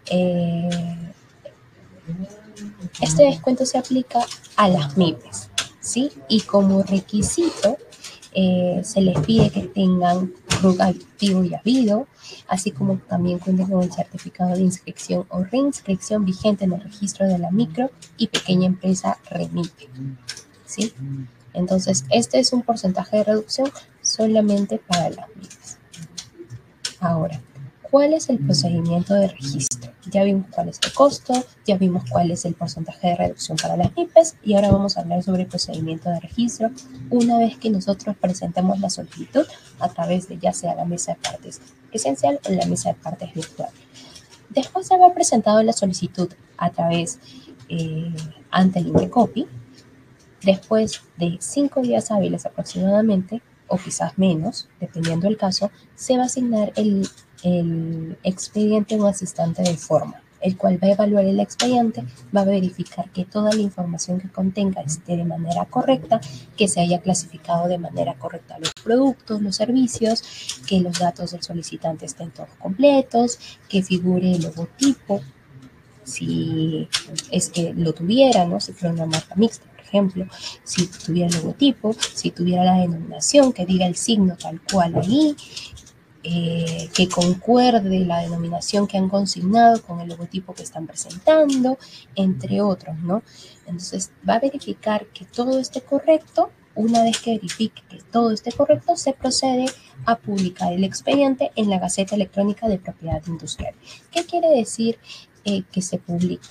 Este descuento se aplica a las MIPES, ¿sí? Y como requisito se les pide que tengan RUC activo y habido, así como también cuenten con el certificado de inscripción o reinscripción vigente en el registro de la micro y pequeña empresa REMIPE, ¿sí? Entonces, este es un porcentaje de reducción solamente para las MIPES. Ahora, ¿cuál es el procedimiento de registro? Ya vimos cuál es el costo, ya vimos cuál es el porcentaje de reducción para las MIPES y ahora vamos a hablar sobre el procedimiento de registro una vez que nosotros presentemos la solicitud a través de ya sea la mesa de partes presencial o la mesa de partes virtual. Después de haber presentado la solicitud a través ante el Indecopy, después de 5 días hábiles aproximadamente, o quizás menos, dependiendo del caso, se va a asignar el expediente a un asistente de forma, el cual va a evaluar el expediente, va a verificar que toda la información que contenga esté de manera correcta, que se haya clasificado de manera correcta los productos, los servicios, que los datos del solicitante estén todos completos, que figure el logotipo, si es que lo tuviera, ¿no? Si fuera una marca mixta, por ejemplo, si tuviera el logotipo, si tuviera la denominación, que diga el signo tal cual ahí, que concuerde la denominación que han consignado con el logotipo que están presentando, entre otros, ¿no? Entonces va a verificar que todo esté correcto. Una vez que verifique que todo esté correcto, se procede a publicar el expediente en la Gaceta Electrónica de Propiedad Industrial. ¿Qué quiere decir que se publique?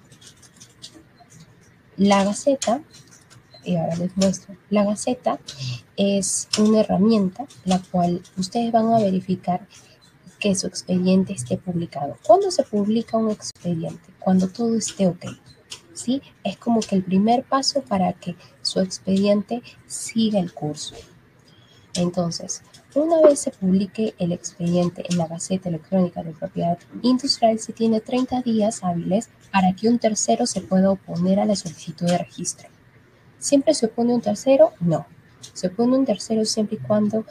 La Gaceta, y ahora les muestro, la Gaceta es una herramienta la cual ustedes van a verificar que su expediente esté publicado. ¿Cuándo se publica un expediente? Cuando todo esté ok. ¿sí? Es como que el primer paso para que su expediente siga el curso. Entonces, una vez se publique el expediente en la Gaceta Electrónica de Propiedad Industrial, se tiene 30 días hábiles para que un tercero se pueda oponer a la solicitud de registro. ¿Siempre se opone un tercero? No. Se opone un tercero siempre y cuando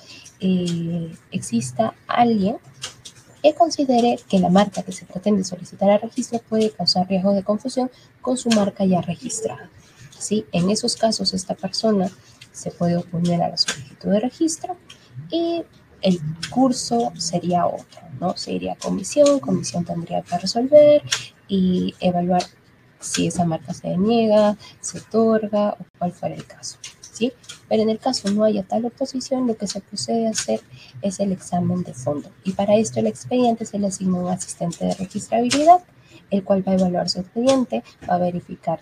exista alguien que considere que la marca que se pretende solicitar al registro puede causar riesgo de confusión con su marca ya registrada. ¿Sí? En esos casos, esta persona se puede oponer a la solicitud de registro y el curso sería otro, ¿no? Se iría a comisión tendría que resolver y evaluar si esa marca se deniega, se otorga o cuál fuera el caso, ¿sí? Pero en el caso no haya tal oposición, lo que se procede a hacer es el examen de fondo. Y para esto el expediente se le asigna un asistente de registrabilidad, el cual va a evaluar su expediente, va a verificar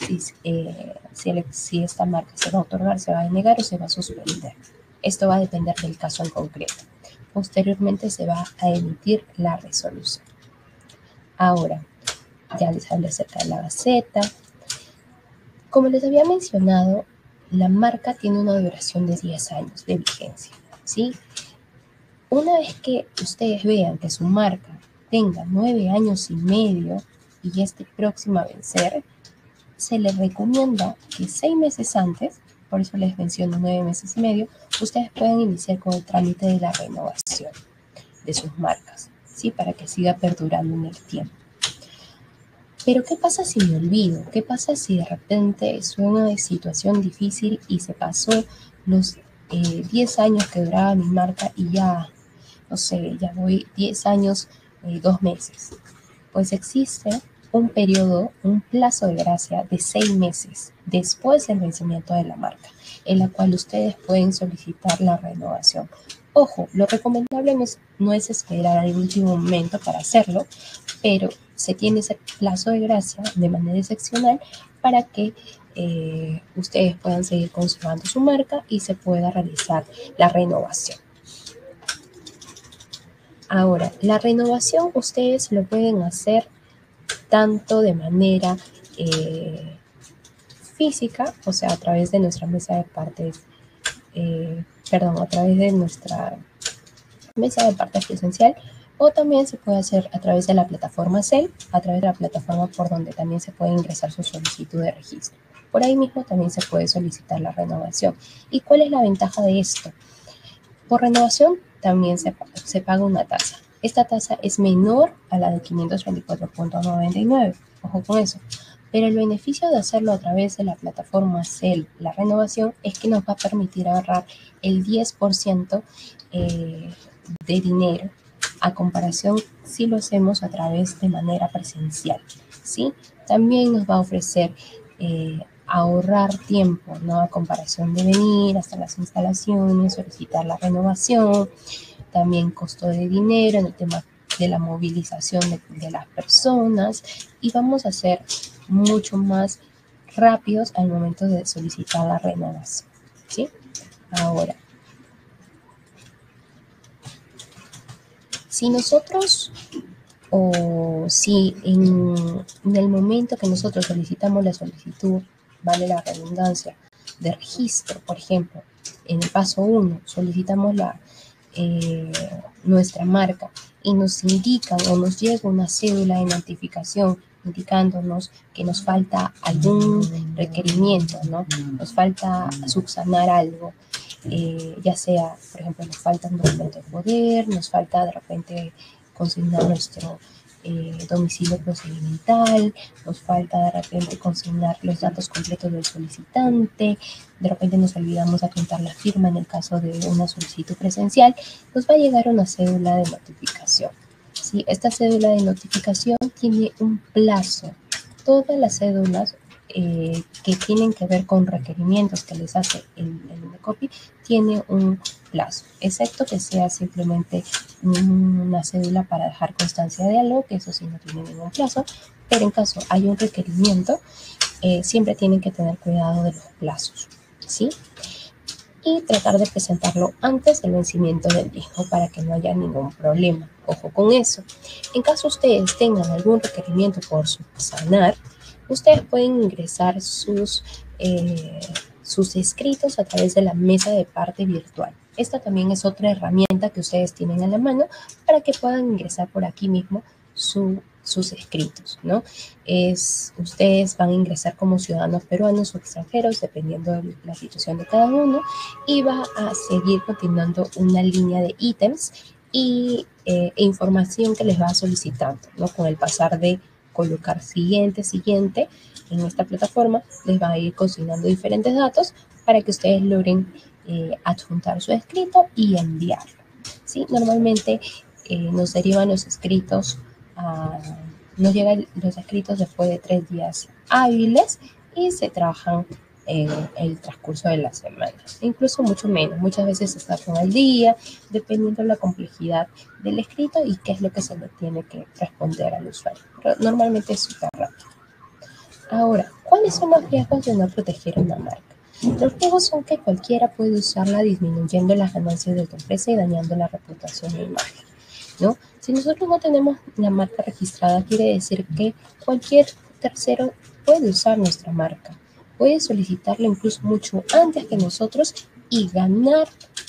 si esta marca se va a otorgar, se va a denegar o se va a suspender. Esto va a depender del caso en concreto. Posteriormente se va a emitir la resolución. Ahora, ya les hablé acerca de la Gaceta. Como les había mencionado, la marca tiene una duración de 10 años de vigencia, ¿sí? Una vez que ustedes vean que su marca tenga 9 años y medio y ya esté próxima a vencer, se les recomienda que 6 meses antes, por eso les menciono 9 meses y medio, ustedes pueden iniciar con el trámite de la renovación de sus marcas, ¿sí? Para que siga perdurando en el tiempo. Pero ¿qué pasa si me olvido? ¿Qué pasa si de repente es una situación difícil y se pasó los 10 años que duraba mi marca y ya, no sé, ya voy 10 años, 2 meses? Pues existe un periodo, un plazo de gracia de 6 meses después del vencimiento de la marca, en la cual ustedes pueden solicitar la renovación. Ojo, lo recomendable no es esperar al último momento para hacerlo, pero se tiene ese plazo de gracia de manera excepcional para que ustedes puedan seguir conservando su marca y se pueda realizar la renovación. Ahora, la renovación ustedes lo pueden hacer tanto de manera física, o sea, a través de nuestra mesa de partes, a través de nuestra mesa de partes presencial, o también se puede hacer a través de la plataforma CEL, a través de la plataforma por donde también se puede ingresar su solicitud de registro. Por ahí mismo también se puede solicitar la renovación. ¿Y cuál es la ventaja de esto? Por renovación también se paga una tasa. Esta tasa es menor a la de 524.99. Ojo con eso. Pero el beneficio de hacerlo a través de la plataforma CEL, la renovación, es que nos va a permitir ahorrar el 10% de dinero a comparación si lo hacemos a través de manera presencial, ¿sí? También nos va a ofrecer ahorrar tiempo, ¿no? A comparación de venir hasta las instalaciones, solicitar la renovación, también costo de dinero en el tema de la movilización de las personas, y vamos a ser mucho más rápidos al momento de solicitar la renovación, ¿sí? Ahora, si nosotros o si en el momento que nosotros solicitamos la solicitud, vale la redundancia, de registro, por ejemplo, en el paso 1 solicitamos nuestra marca y nos indican o nos llega una cédula de notificación indicándonos que nos falta algún requerimiento, ¿no? Nos falta subsanar algo, ya sea, por ejemplo, nos falta un documento de poder, nos falta de repente consignar nuestro domicilio procedimental, nos falta de repente consignar los datos completos del solicitante, de repente nos olvidamos apuntar la firma en el caso de una solicitud presencial, nos va a llegar una cédula de notificación. ¿Sí? Esta cédula de notificación tiene un plazo. Todas las cédulas que tienen que ver con requerimientos que les hace el Indecopi tiene un plazo, excepto que sea simplemente una cédula para dejar constancia de algo, que eso sí no tiene ningún plazo, pero en caso hay un requerimiento, siempre tienen que tener cuidado de los plazos, ¿sí? Y tratar de presentarlo antes del vencimiento del mismo para que no haya ningún problema. Ojo con eso. En caso ustedes tengan algún requerimiento por subsanar, ustedes pueden ingresar sus escritos a través de la mesa de parte virtual. Esta también es otra herramienta que ustedes tienen a la mano para que puedan ingresar por aquí mismo sus escritos, ¿no? Ustedes van a ingresar como ciudadanos peruanos o extranjeros, dependiendo de la situación de cada uno, y va a seguir continuando una línea de ítems e información que les va solicitando, ¿no? Con el pasar de colocar siguiente, en esta plataforma, les va a ir consignando diferentes datos para que ustedes logren adjuntar su escrito y enviarlo, ¿sí? Normalmente nos derivan los escritos, nos llegan los escritos después de 3 días hábiles y se trabajan en el transcurso de la semana, incluso mucho menos, muchas veces está con el día, dependiendo de la complejidad del escrito y qué es lo que se le tiene que responder al usuario, pero normalmente es súper rápido. Ahora, ¿cuáles son los riesgos de no proteger una marca? Los riesgos son que cualquiera puede usarla disminuyendo las ganancias de tu empresa y dañando la reputación e imagen, ¿no? Si nosotros no tenemos la marca registrada, quiere decir que cualquier tercero puede usar nuestra marca, puede solicitarla incluso mucho antes que nosotros y ganar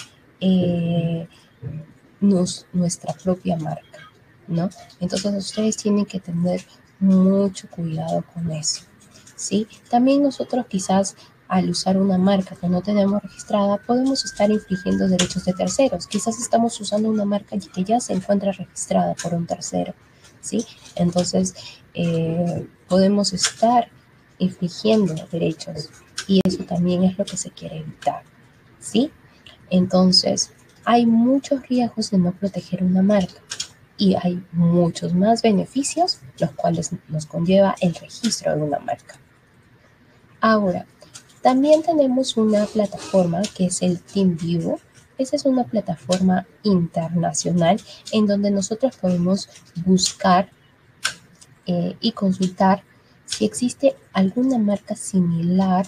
nuestra propia marca, ¿no? Entonces ustedes tienen que tener mucho cuidado con eso, ¿sí? También nosotros quizás al usar una marca que no tenemos registrada podemos estar infringiendo derechos de terceros. Quizás estamos usando una marca que ya se encuentra registrada por un tercero, ¿sí? Entonces podemos estar infringiendo derechos y eso también es lo que se quiere evitar, ¿sí? Entonces, hay muchos riesgos de no proteger una marca y hay muchos más beneficios, los cuales nos conlleva el registro de una marca. Ahora, también tenemos una plataforma que es el TeamViewer. Esa es una plataforma internacional en donde nosotros podemos buscar y consultar si existe alguna marca similar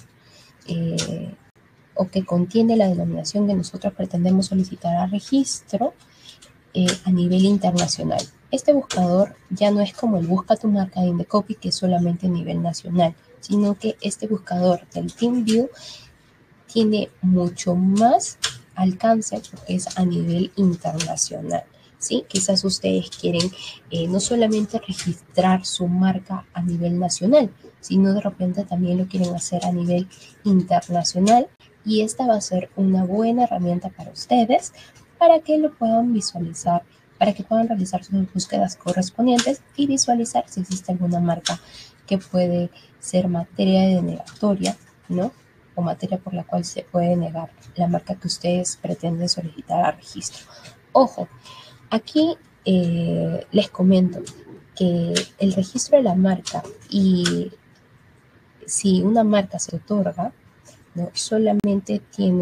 o que contiene la denominación que nosotros pretendemos solicitar a registro a nivel internacional. Este buscador ya no es como el Busca tu marca de Indecopy, que es solamente a nivel nacional, sino que este buscador del TeamViewer tiene mucho más alcance porque es a nivel internacional, ¿sí? Quizás ustedes quieren no solamente registrar su marca a nivel nacional, sino de repente también lo quieren hacer a nivel internacional y esta va a ser una buena herramienta para ustedes para que lo puedan visualizar, para que puedan realizar sus búsquedas correspondientes y visualizar si existe alguna marca que puede ser materia de denegatoria, ¿no? O materia por la cual se puede negar la marca que ustedes pretenden solicitar a registro. Ojo, aquí les comento que el registro de la marca y si una marca se otorga, ¿no? Solamente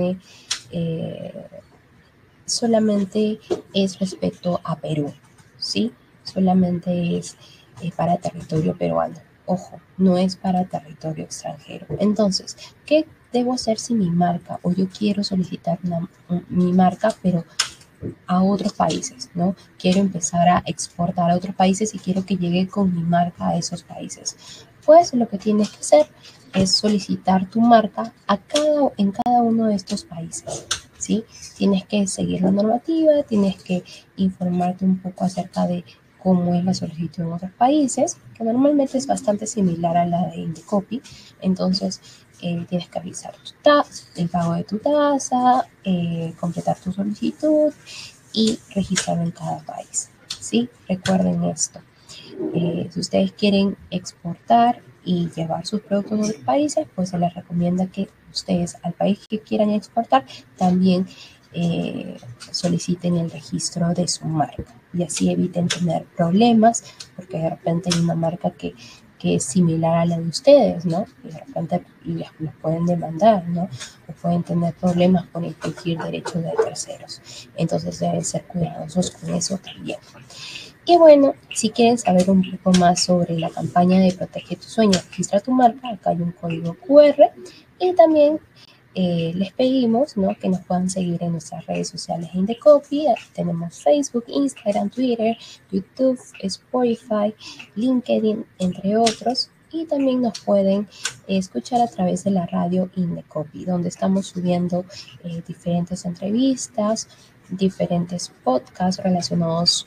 es respecto a Perú, ¿sí? Solamente es para territorio peruano. Ojo, no es para territorio extranjero. Entonces, ¿qué debo hacer si mi marca o yo quiero solicitar mi marca, pero a otros países, ¿no? Quiero empezar a exportar a otros países y quiero que llegue con mi marca a esos países. Pues lo que tienes que hacer es solicitar tu marca en cada uno de estos países, ¿sí? Tienes que seguir la normativa, tienes que informarte un poco acerca de cómo es la solicitud en otros países, que normalmente es bastante similar a la de Indecopy. Entonces, tienes que realizar el pago de tu tasa, completar tu solicitud y registrarlo en cada país, ¿sí? Recuerden esto. Si ustedes quieren exportar y llevar sus productos a otros países, pues se les recomienda que ustedes al país que quieran exportar también soliciten el registro de su marca y así eviten tener problemas porque de repente hay una marca que es similar a la de ustedes, ¿no? Y de repente los pueden demandar, ¿no? O pueden tener problemas por infringir derechos de terceros. Entonces deben ser cuidadosos con eso también. Y bueno, si quieren saber un poco más sobre la campaña de Protege tu Sueño, registra tu marca, acá hay un código QR y también les pedimos, ¿no? Que nos puedan seguir en nuestras redes sociales en Indecopy. Tenemos Facebook, Instagram, Twitter, YouTube, Spotify, LinkedIn, entre otros. y también nos pueden escuchar a través de la radio Indecopy, donde estamos subiendo diferentes entrevistas, diferentes podcasts relacionados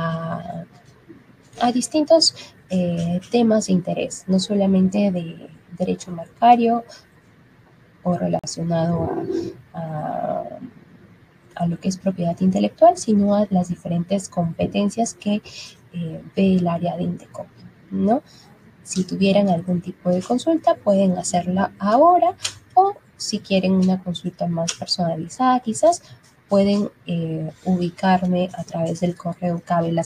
a distintos temas de interés, no solamente de derecho bancario o relacionado a lo que es propiedad intelectual, sino a las diferentes competencias que ve el área de Indecopy, ¿no? Si tuvieran algún tipo de consulta, pueden hacerla ahora, o si quieren una consulta más personalizada, quizás pueden ubicarme a través del correo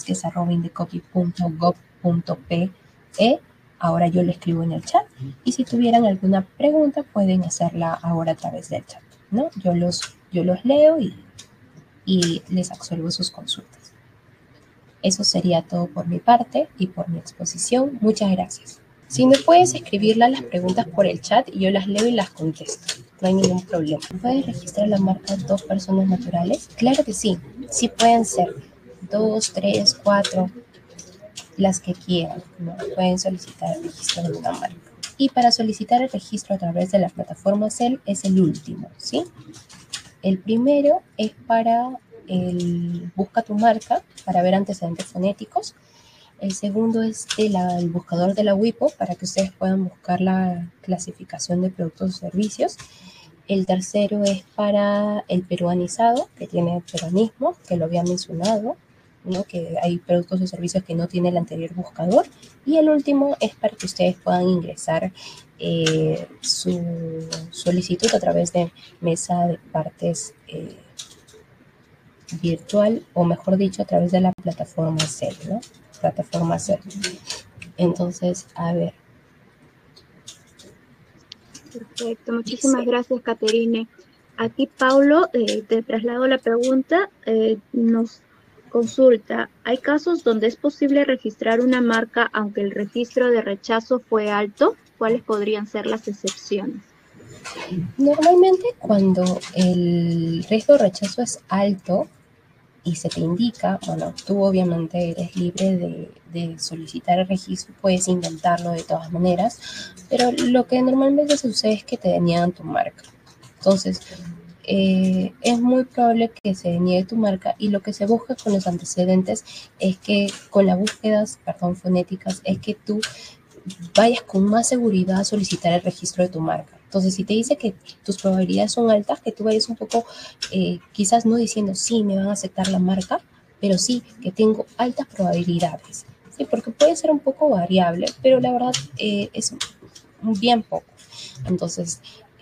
kvelazquez@indecopy.gov.pe. Ahora yo le escribo en el chat, y si tuvieran alguna pregunta, pueden hacerla ahora a través del chat, ¿no? Yo los leo y les absuelvo sus consultas. Eso sería todo por mi parte y por mi exposición. Muchas gracias. Si no, puedes escribirlas las preguntas por el chat y yo las leo y las contesto. No hay ningún problema. ¿Puedes registrar la marca dos personas naturales? Claro que sí. Sí pueden ser 2, 3, 4, las que quieran, ¿no? Pueden solicitar el registro de una marca. Y para solicitar el registro a través de la plataforma CEL es el último, ¿sí? El primero es para el Busca tu marca, para ver antecedentes fonéticos. El segundo es el buscador de la WIPO, para que ustedes puedan buscar la clasificación de productos o servicios. El tercero es para el peruanizado, que tiene peruanismo, que lo había mencionado, ¿no? Que hay productos o servicios que no tiene el anterior buscador. Y el último es para que ustedes puedan ingresar su solicitud a través de mesa de partes virtual, o mejor dicho, a través de la plataforma CEL, ¿no? Plataforma CEL. Entonces, a ver. Perfecto, muchísimas gracias, Caterine. Aquí Paulo, te traslado la pregunta, nos consulta, ¿hay casos donde es posible registrar una marca aunque el registro de rechazo fue alto? ¿Cuáles podrían ser las excepciones? Normalmente cuando el riesgo de rechazo es alto y se te indica, bueno, tú obviamente eres libre de solicitar el registro, puedes intentarlo de todas maneras, pero lo que normalmente sucede es que te deniegan tu marca. Entonces, es muy probable que se deniegue tu marca, y lo que se busca con los antecedentes es que, con las búsquedas, fonéticas, es que tú vayas con más seguridad a solicitar el registro de tu marca. Entonces, si te dice que tus probabilidades son altas, que tú vayas un poco, quizás no diciendo sí, me van a aceptar la marca, pero sí que tengo altas probabilidades. Sí, porque puede ser un poco variable, pero la verdad es bien poco. Entonces,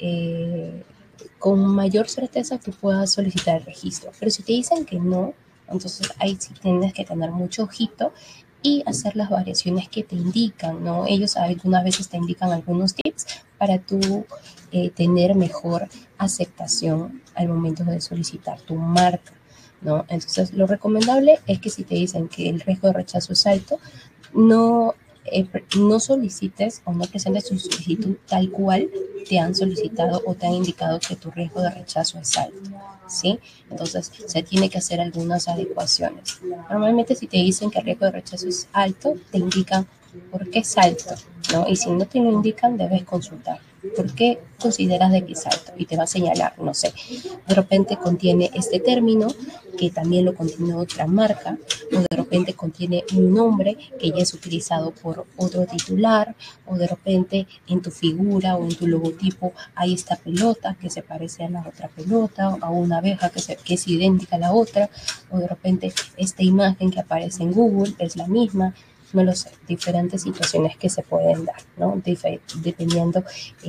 con mayor certeza tú puedas solicitar el registro. Pero si te dicen que no, entonces ahí sí tienes que tener mucho ojito y hacer las variaciones que te indican, ¿no? Ellos algunas veces te indican algunos tips para tú tener mejor aceptación al momento de solicitar tu marca, ¿no? Entonces, lo recomendable es que si te dicen que el riesgo de rechazo es alto, no solicites o no presentes tu solicitud tal cual te han solicitado o te han indicado que tu riesgo de rechazo es alto, ¿sí? Entonces, se tiene que hacer algunas adecuaciones. Normalmente, si te dicen que el riesgo de rechazo es alto, te indican por qué es alto, ¿no? Y si no te lo indican, debes consultar. ¿Por qué consideras de que es alto? Y te va a señalar, no sé, de repente contiene este término que también lo contiene otra marca, o de repente contiene un nombre que ya es utilizado por otro titular, o de repente en tu figura o en tu logotipo hay esta pelota que se parece a la otra pelota, o a una abeja que es idéntica a la otra, o de repente esta imagen que aparece en Google es la misma. No lo sé, diferentes situaciones que se pueden dar, ¿no? Dependiendo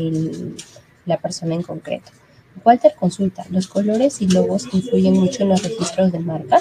la persona en concreto. Walter consulta, ¿los colores y logos influyen mucho en los registros de marca?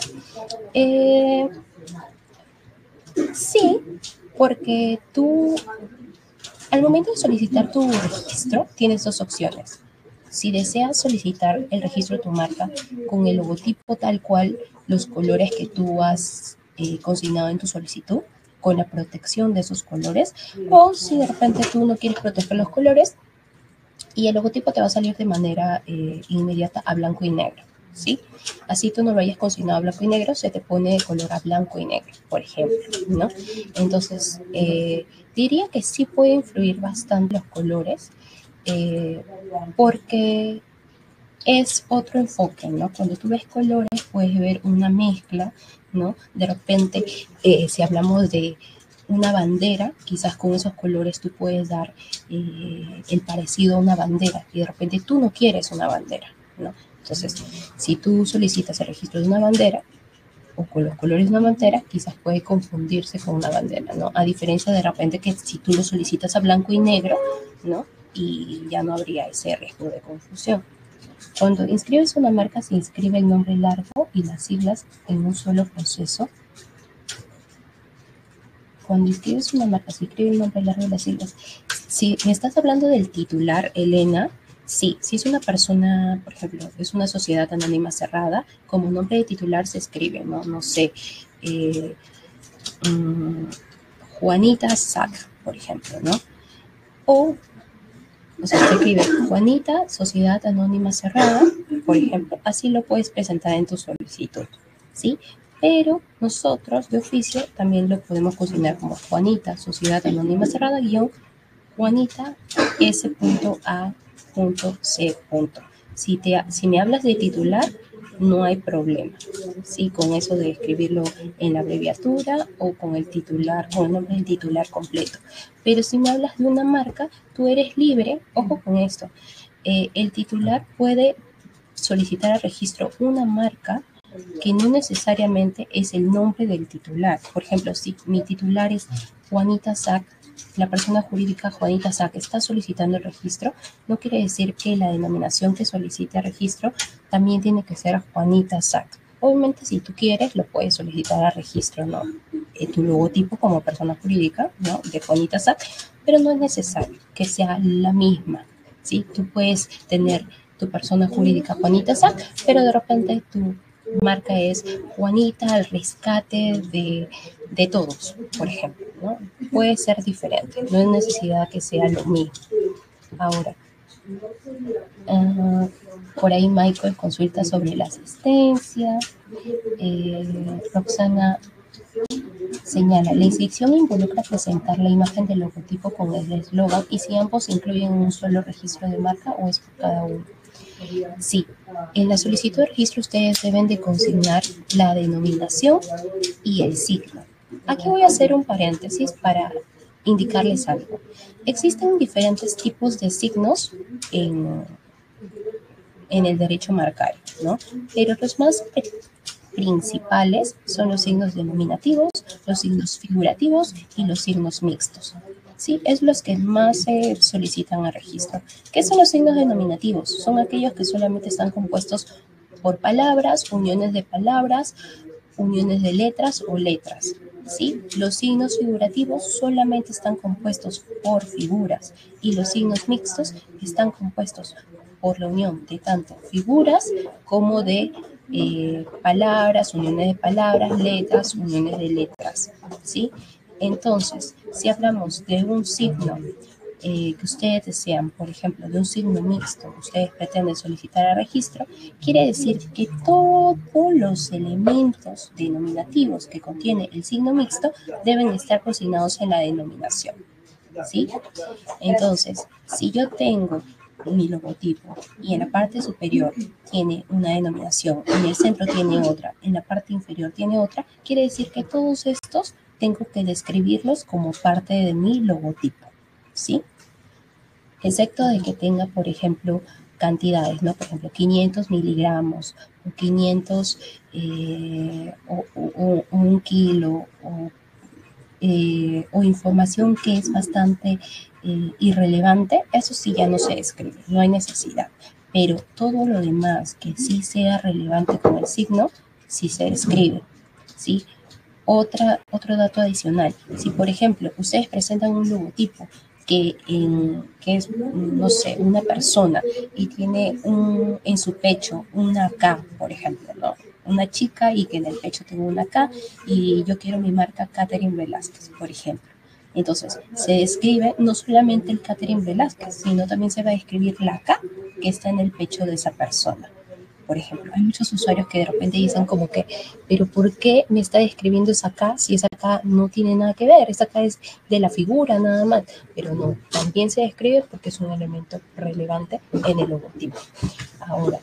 Sí, porque tú, al momento de solicitar tu registro, tienes dos opciones. Si deseas solicitar el registro de tu marca con el logotipo tal cual, los colores que tú has consignado en tu solicitud, con la protección de esos colores, o si de repente tú no quieres proteger los colores y el logotipo te va a salir de manera inmediata a blanco y negro, ¿sí? Así tú no lo hayas consignado a blanco y negro, se te pone de color a blanco y negro, por ejemplo, ¿no? Entonces, diría que sí puede influir bastante los colores, porque es otro enfoque, ¿no? Cuando tú ves colores, puedes ver una mezcla, ¿no? De repente, si hablamos de una bandera, quizás con esos colores tú puedes dar el parecido a una bandera y de repente tú no quieres una bandera, ¿no? Entonces, si tú solicitas el registro de una bandera o con los colores de una bandera, quizás puede confundirse con una bandera, ¿no? A diferencia de repente que si tú lo solicitas a blanco y negro, ¿no? Y ya no habría ese riesgo de confusión. Cuando inscribes una marca, se inscribe el nombre largo y las siglas en un solo proceso. Cuando inscribes una marca, se inscribe el nombre largo y las siglas. Si me estás hablando del titular, Elena, sí, si es una persona, por ejemplo, es una sociedad anónima cerrada, como nombre de titular se escribe, ¿no? No sé, Juanita Sac, por ejemplo, ¿no? O sea, se escribe Juanita, Sociedad Anónima Cerrada, por ejemplo, así lo puedes presentar en tu solicitud, ¿sí? Pero nosotros de oficio también lo podemos consignar como Juanita, Sociedad Anónima Cerrada, guión Juanita S.A.C. Si me hablas de titular, no hay problema, ¿sí? Con eso de escribirlo en la abreviatura o con el titular, con el nombre del titular completo. Pero si me hablas de una marca, tú eres libre, ojo con esto, el titular puede solicitar al registro una marca que no necesariamente es el nombre del titular. Por ejemplo, si mi titular es Juanita Sac, la persona jurídica Juanita Sac está solicitando el registro, no quiere decir que la denominación que solicite el registro también tiene que ser Juanita Sac. Obviamente, si tú quieres, lo puedes solicitar al registro, ¿no? Tu logotipo como persona jurídica, ¿no? De Juanita Sac, pero no es necesario que sea la misma, ¿sí? Tú puedes tener tu persona jurídica Juanita Sac, pero de repente tu marca es Juanita al rescate de todos, por ejemplo, ¿no? Puede ser diferente, no es necesidad que sea lo mismo. Ahora, por ahí Michael consulta sobre la asistencia. Roxana señala, la inscripción involucra presentar la imagen del logotipo con el eslogan y si ambos incluyen un solo registro de marca o es por cada uno. Sí, en la solicitud de registro ustedes deben de consignar la denominación y el signo. Aquí voy a hacer un paréntesis para indicarles algo. Existen diferentes tipos de signos en el derecho marcario, ¿no? Pero los más principales son los signos denominativos, los signos figurativos y los signos mixtos. Sí, es los que más se solicitan a registro. ¿Qué son los signos denominativos? Son aquellos que solamente están compuestos por palabras, uniones de palabras, uniones de letras o letras. ¿Sí? Los signos figurativos solamente están compuestos por figuras y los signos mixtos están compuestos por la unión de tanto figuras como de palabras, uniones de palabras, letras, uniones de letras, ¿sí? Entonces, si hablamos de un signo que ustedes desean, por ejemplo, de un signo mixto, ustedes pretenden solicitar el registro, quiere decir que todos los elementos denominativos que contiene el signo mixto deben estar consignados en la denominación, ¿sí? Entonces, si yo tengo mi logotipo y en la parte superior tiene una denominación, en el centro tiene otra, en la parte inferior tiene otra, quiere decir que todos estos tengo que describirlos como parte de mi logotipo, ¿sí? Excepto de que tenga, por ejemplo, cantidades, ¿no? Por ejemplo, 500 miligramos o 500 o 1 kilo o información que es bastante irrelevante, eso sí ya no se escribe, no hay necesidad. Pero todo lo demás que sí sea relevante con el signo, sí se escribe, ¿sí? Otro dato adicional, si por ejemplo ustedes presentan un logotipo que es, no sé, una persona y tiene en su pecho una K, por ejemplo, ¿no? Una chica y que en el pecho tengo una K y yo quiero mi marca Catherine Velázquez, por ejemplo. Entonces, se escribe no solamente el Catherine Velázquez, sino también se va a escribir la K que está en el pecho de esa persona, por ejemplo. Hay muchos usuarios que de repente dicen como que, pero ¿por qué me está describiendo esa K si esa K no tiene nada que ver? Esa K es de la figura nada más. Pero no, también se describe porque es un elemento relevante en el logotipo. Ahora,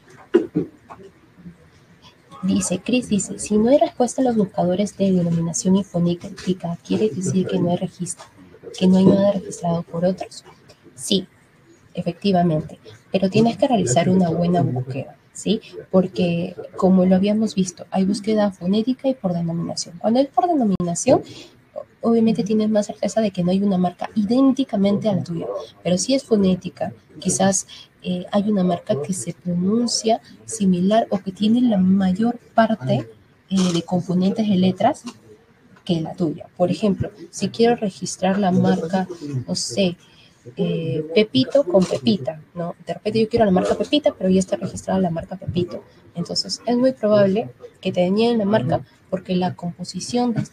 Chris dice, si no hay respuesta a los buscadores de denominación infonítica, ¿quiere decir que no hay registro, que no hay nada registrado por otros? Sí, efectivamente, pero tienes que realizar una buena búsqueda, ¿sí? Porque, como lo habíamos visto, hay búsqueda fonética y por denominación. Cuando es por denominación, obviamente tienes más certeza de que no hay una marca idénticamente a la tuya, pero si es fonética, quizás hay una marca que se pronuncia similar o que tiene la mayor parte de componentes de letras que la tuya. Por ejemplo, si quiero registrar la marca, no sé, Pepito con Pepita, ¿no? De repente yo quiero la marca Pepita, pero ya está registrada la marca Pepito. Entonces es muy probable que te denieguen la marca porque la composición de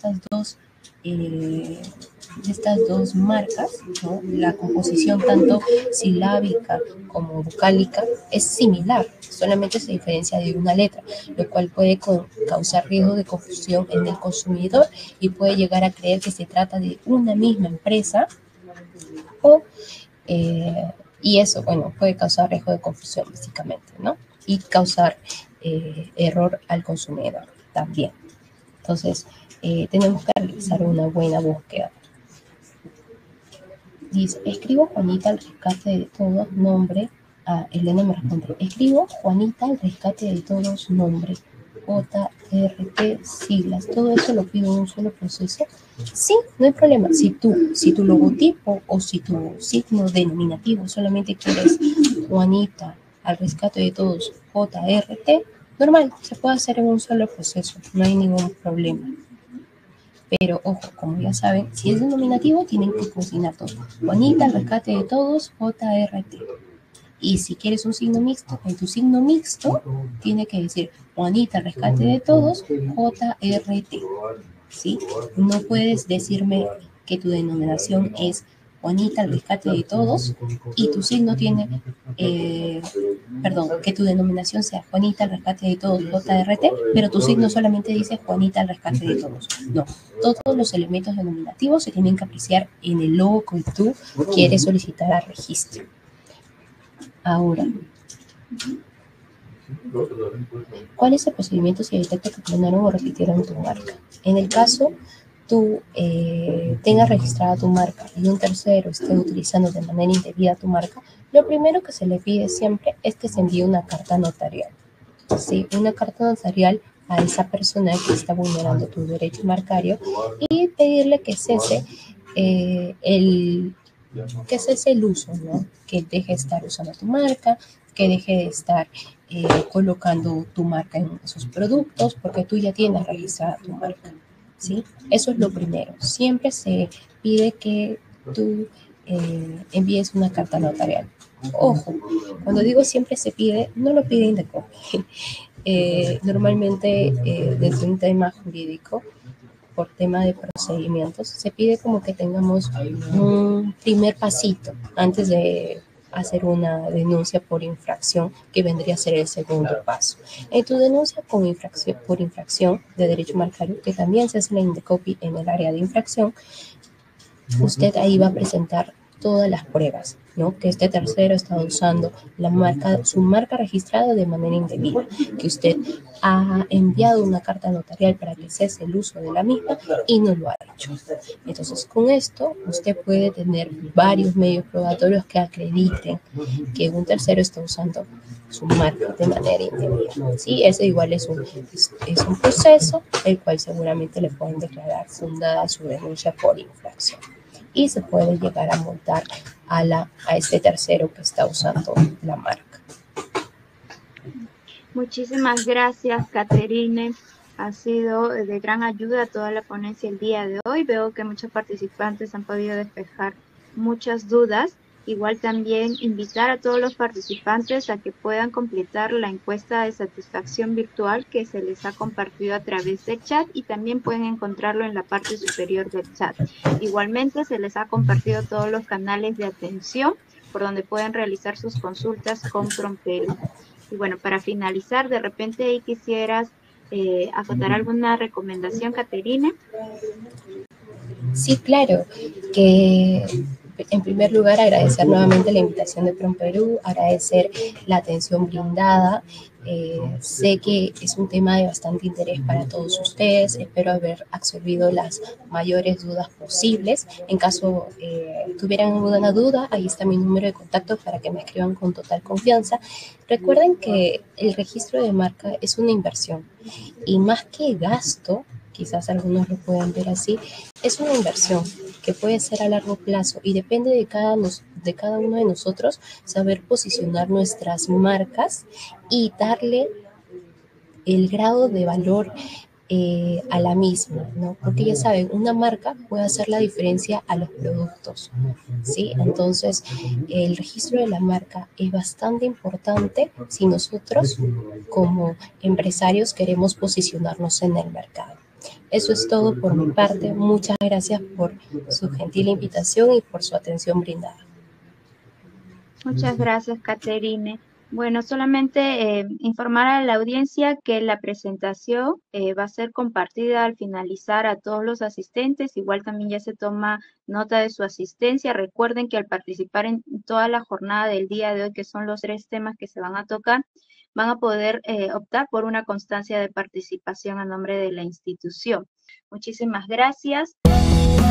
estas dos marcas, ¿no? La composición tanto silábica como vocálica es similar, solamente se diferencia de una letra, lo cual puede causar riesgo de confusión en el consumidor y puede llegar a creer que se trata de una misma empresa o y eso, bueno, puede causar riesgo de confusión básicamente, ¿no? Y causar error al consumidor también. Entonces, tenemos que realizar una buena búsqueda. Dice, escribo Juanita al rescate de todos, nombre. Elena me responde, escribo Juanita al rescate de todos, nombre. JRT, siglas, todo eso lo pido en un solo proceso. Sí, no hay problema. Si tu logotipo o si tu signo denominativo solamente quieres Juanita al rescate de todos, JRT, normal, se puede hacer en un solo proceso, no hay ningún problema. Pero ojo, como ya saben, si es denominativo tienen que cocinar todo. Juanita al rescate de todos, JRT. Y si quieres un signo mixto, en tu signo mixto tiene que decir Juanita al rescate de todos, JRT. ¿Sí? No puedes decirme que tu denominación es Juanita al rescate de todos y tu signo tiene, que tu denominación sea Juanita al rescate de todos, JRT, pero tu signo solamente dice Juanita al rescate de todos. No, todos los elementos denominativos se tienen que apreciar en el logo que tú quieres solicitar al registro. Ahora, ¿cuál es el procedimiento si detecta que clonaron o repitieron tu marca? En el caso tú tengas registrada tu marca y un tercero esté utilizando de manera indebida tu marca, lo primero que se le pide siempre es que se envíe una carta notarial. ¿Sí? Una carta notarial a esa persona que está vulnerando tu derecho marcario y pedirle que cese el uso, ¿no? Que deje de estar usando tu marca, que deje de estar colocando tu marca en sus productos, porque tú ya tienes registrada tu marca, ¿sí? Eso es lo primero. Siempre se pide que tú envíes una carta notarial. Ojo, cuando digo siempre se pide, no lo pide Indecopy. Normalmente, desde un tema jurídico, por tema de procedimientos, se pide como que tengamos un primer pasito antes de hacer una denuncia por infracción, que vendría a ser el segundo paso. En tu denuncia por infracción de derecho marcario, que también se hace la Indecopy en el área de infracción, usted ahí va a presentar todas las pruebas, ¿no? Que este tercero está usando su marca registrada de manera indebida, que usted ha enviado una carta notarial para que cese el uso de la misma y no lo ha hecho. Entonces, con esto, usted puede tener varios medios probatorios que acrediten que un tercero está usando su marca de manera indebida. Sí, ese igual es un proceso el cual seguramente le pueden declarar fundada su denuncia por infracción. Y se puede llegar a multar a este tercero que está usando la marca. Muchísimas gracias, Caterine. Ha sido de gran ayuda toda la ponencia el día de hoy. Veo que muchos participantes han podido despejar muchas dudas. Igual también invitar a todos los participantes a que puedan completar la encuesta de satisfacción virtual que se les ha compartido a través del chat y también pueden encontrarlo en la parte superior del chat. Igualmente se les ha compartido todos los canales de atención por donde pueden realizar sus consultas con Prompel. Y bueno, para finalizar, de repente ahí quisieras acotar alguna recomendación, Caterine. Sí, claro, que en primer lugar agradecer nuevamente la invitación de PROMPERÚ, agradecer la atención brindada. Sé que es un tema de bastante interés para todos ustedes, espero haber absorbido las mayores dudas posibles. En caso tuvieran alguna duda, ahí está mi número de contacto para que me escriban con total confianza. Recuerden que el registro de marca es una inversión y más que gasto, quizás algunos lo puedan ver así, es una inversión que puede ser a largo plazo y depende de cada uno de nosotros saber posicionar nuestras marcas y darle el grado de valor a la misma, ¿no? Porque ya saben, una marca puede hacer la diferencia a los productos, ¿sí? Entonces, el registro de la marca es bastante importante si nosotros como empresarios queremos posicionarnos en el mercado. Eso es todo por mi parte. Muchas gracias por su gentil invitación y por su atención brindada. Muchas gracias, Caterine. Bueno, solamente informar a la audiencia que la presentación va a ser compartida al finalizar a todos los asistentes. Igual también ya se toma nota de su asistencia. Recuerden que al participar en toda la jornada del día de hoy, que son los 3 temas que se van a tocar, van a poder optar por una constancia de participación a nombre de la institución. Muchísimas gracias.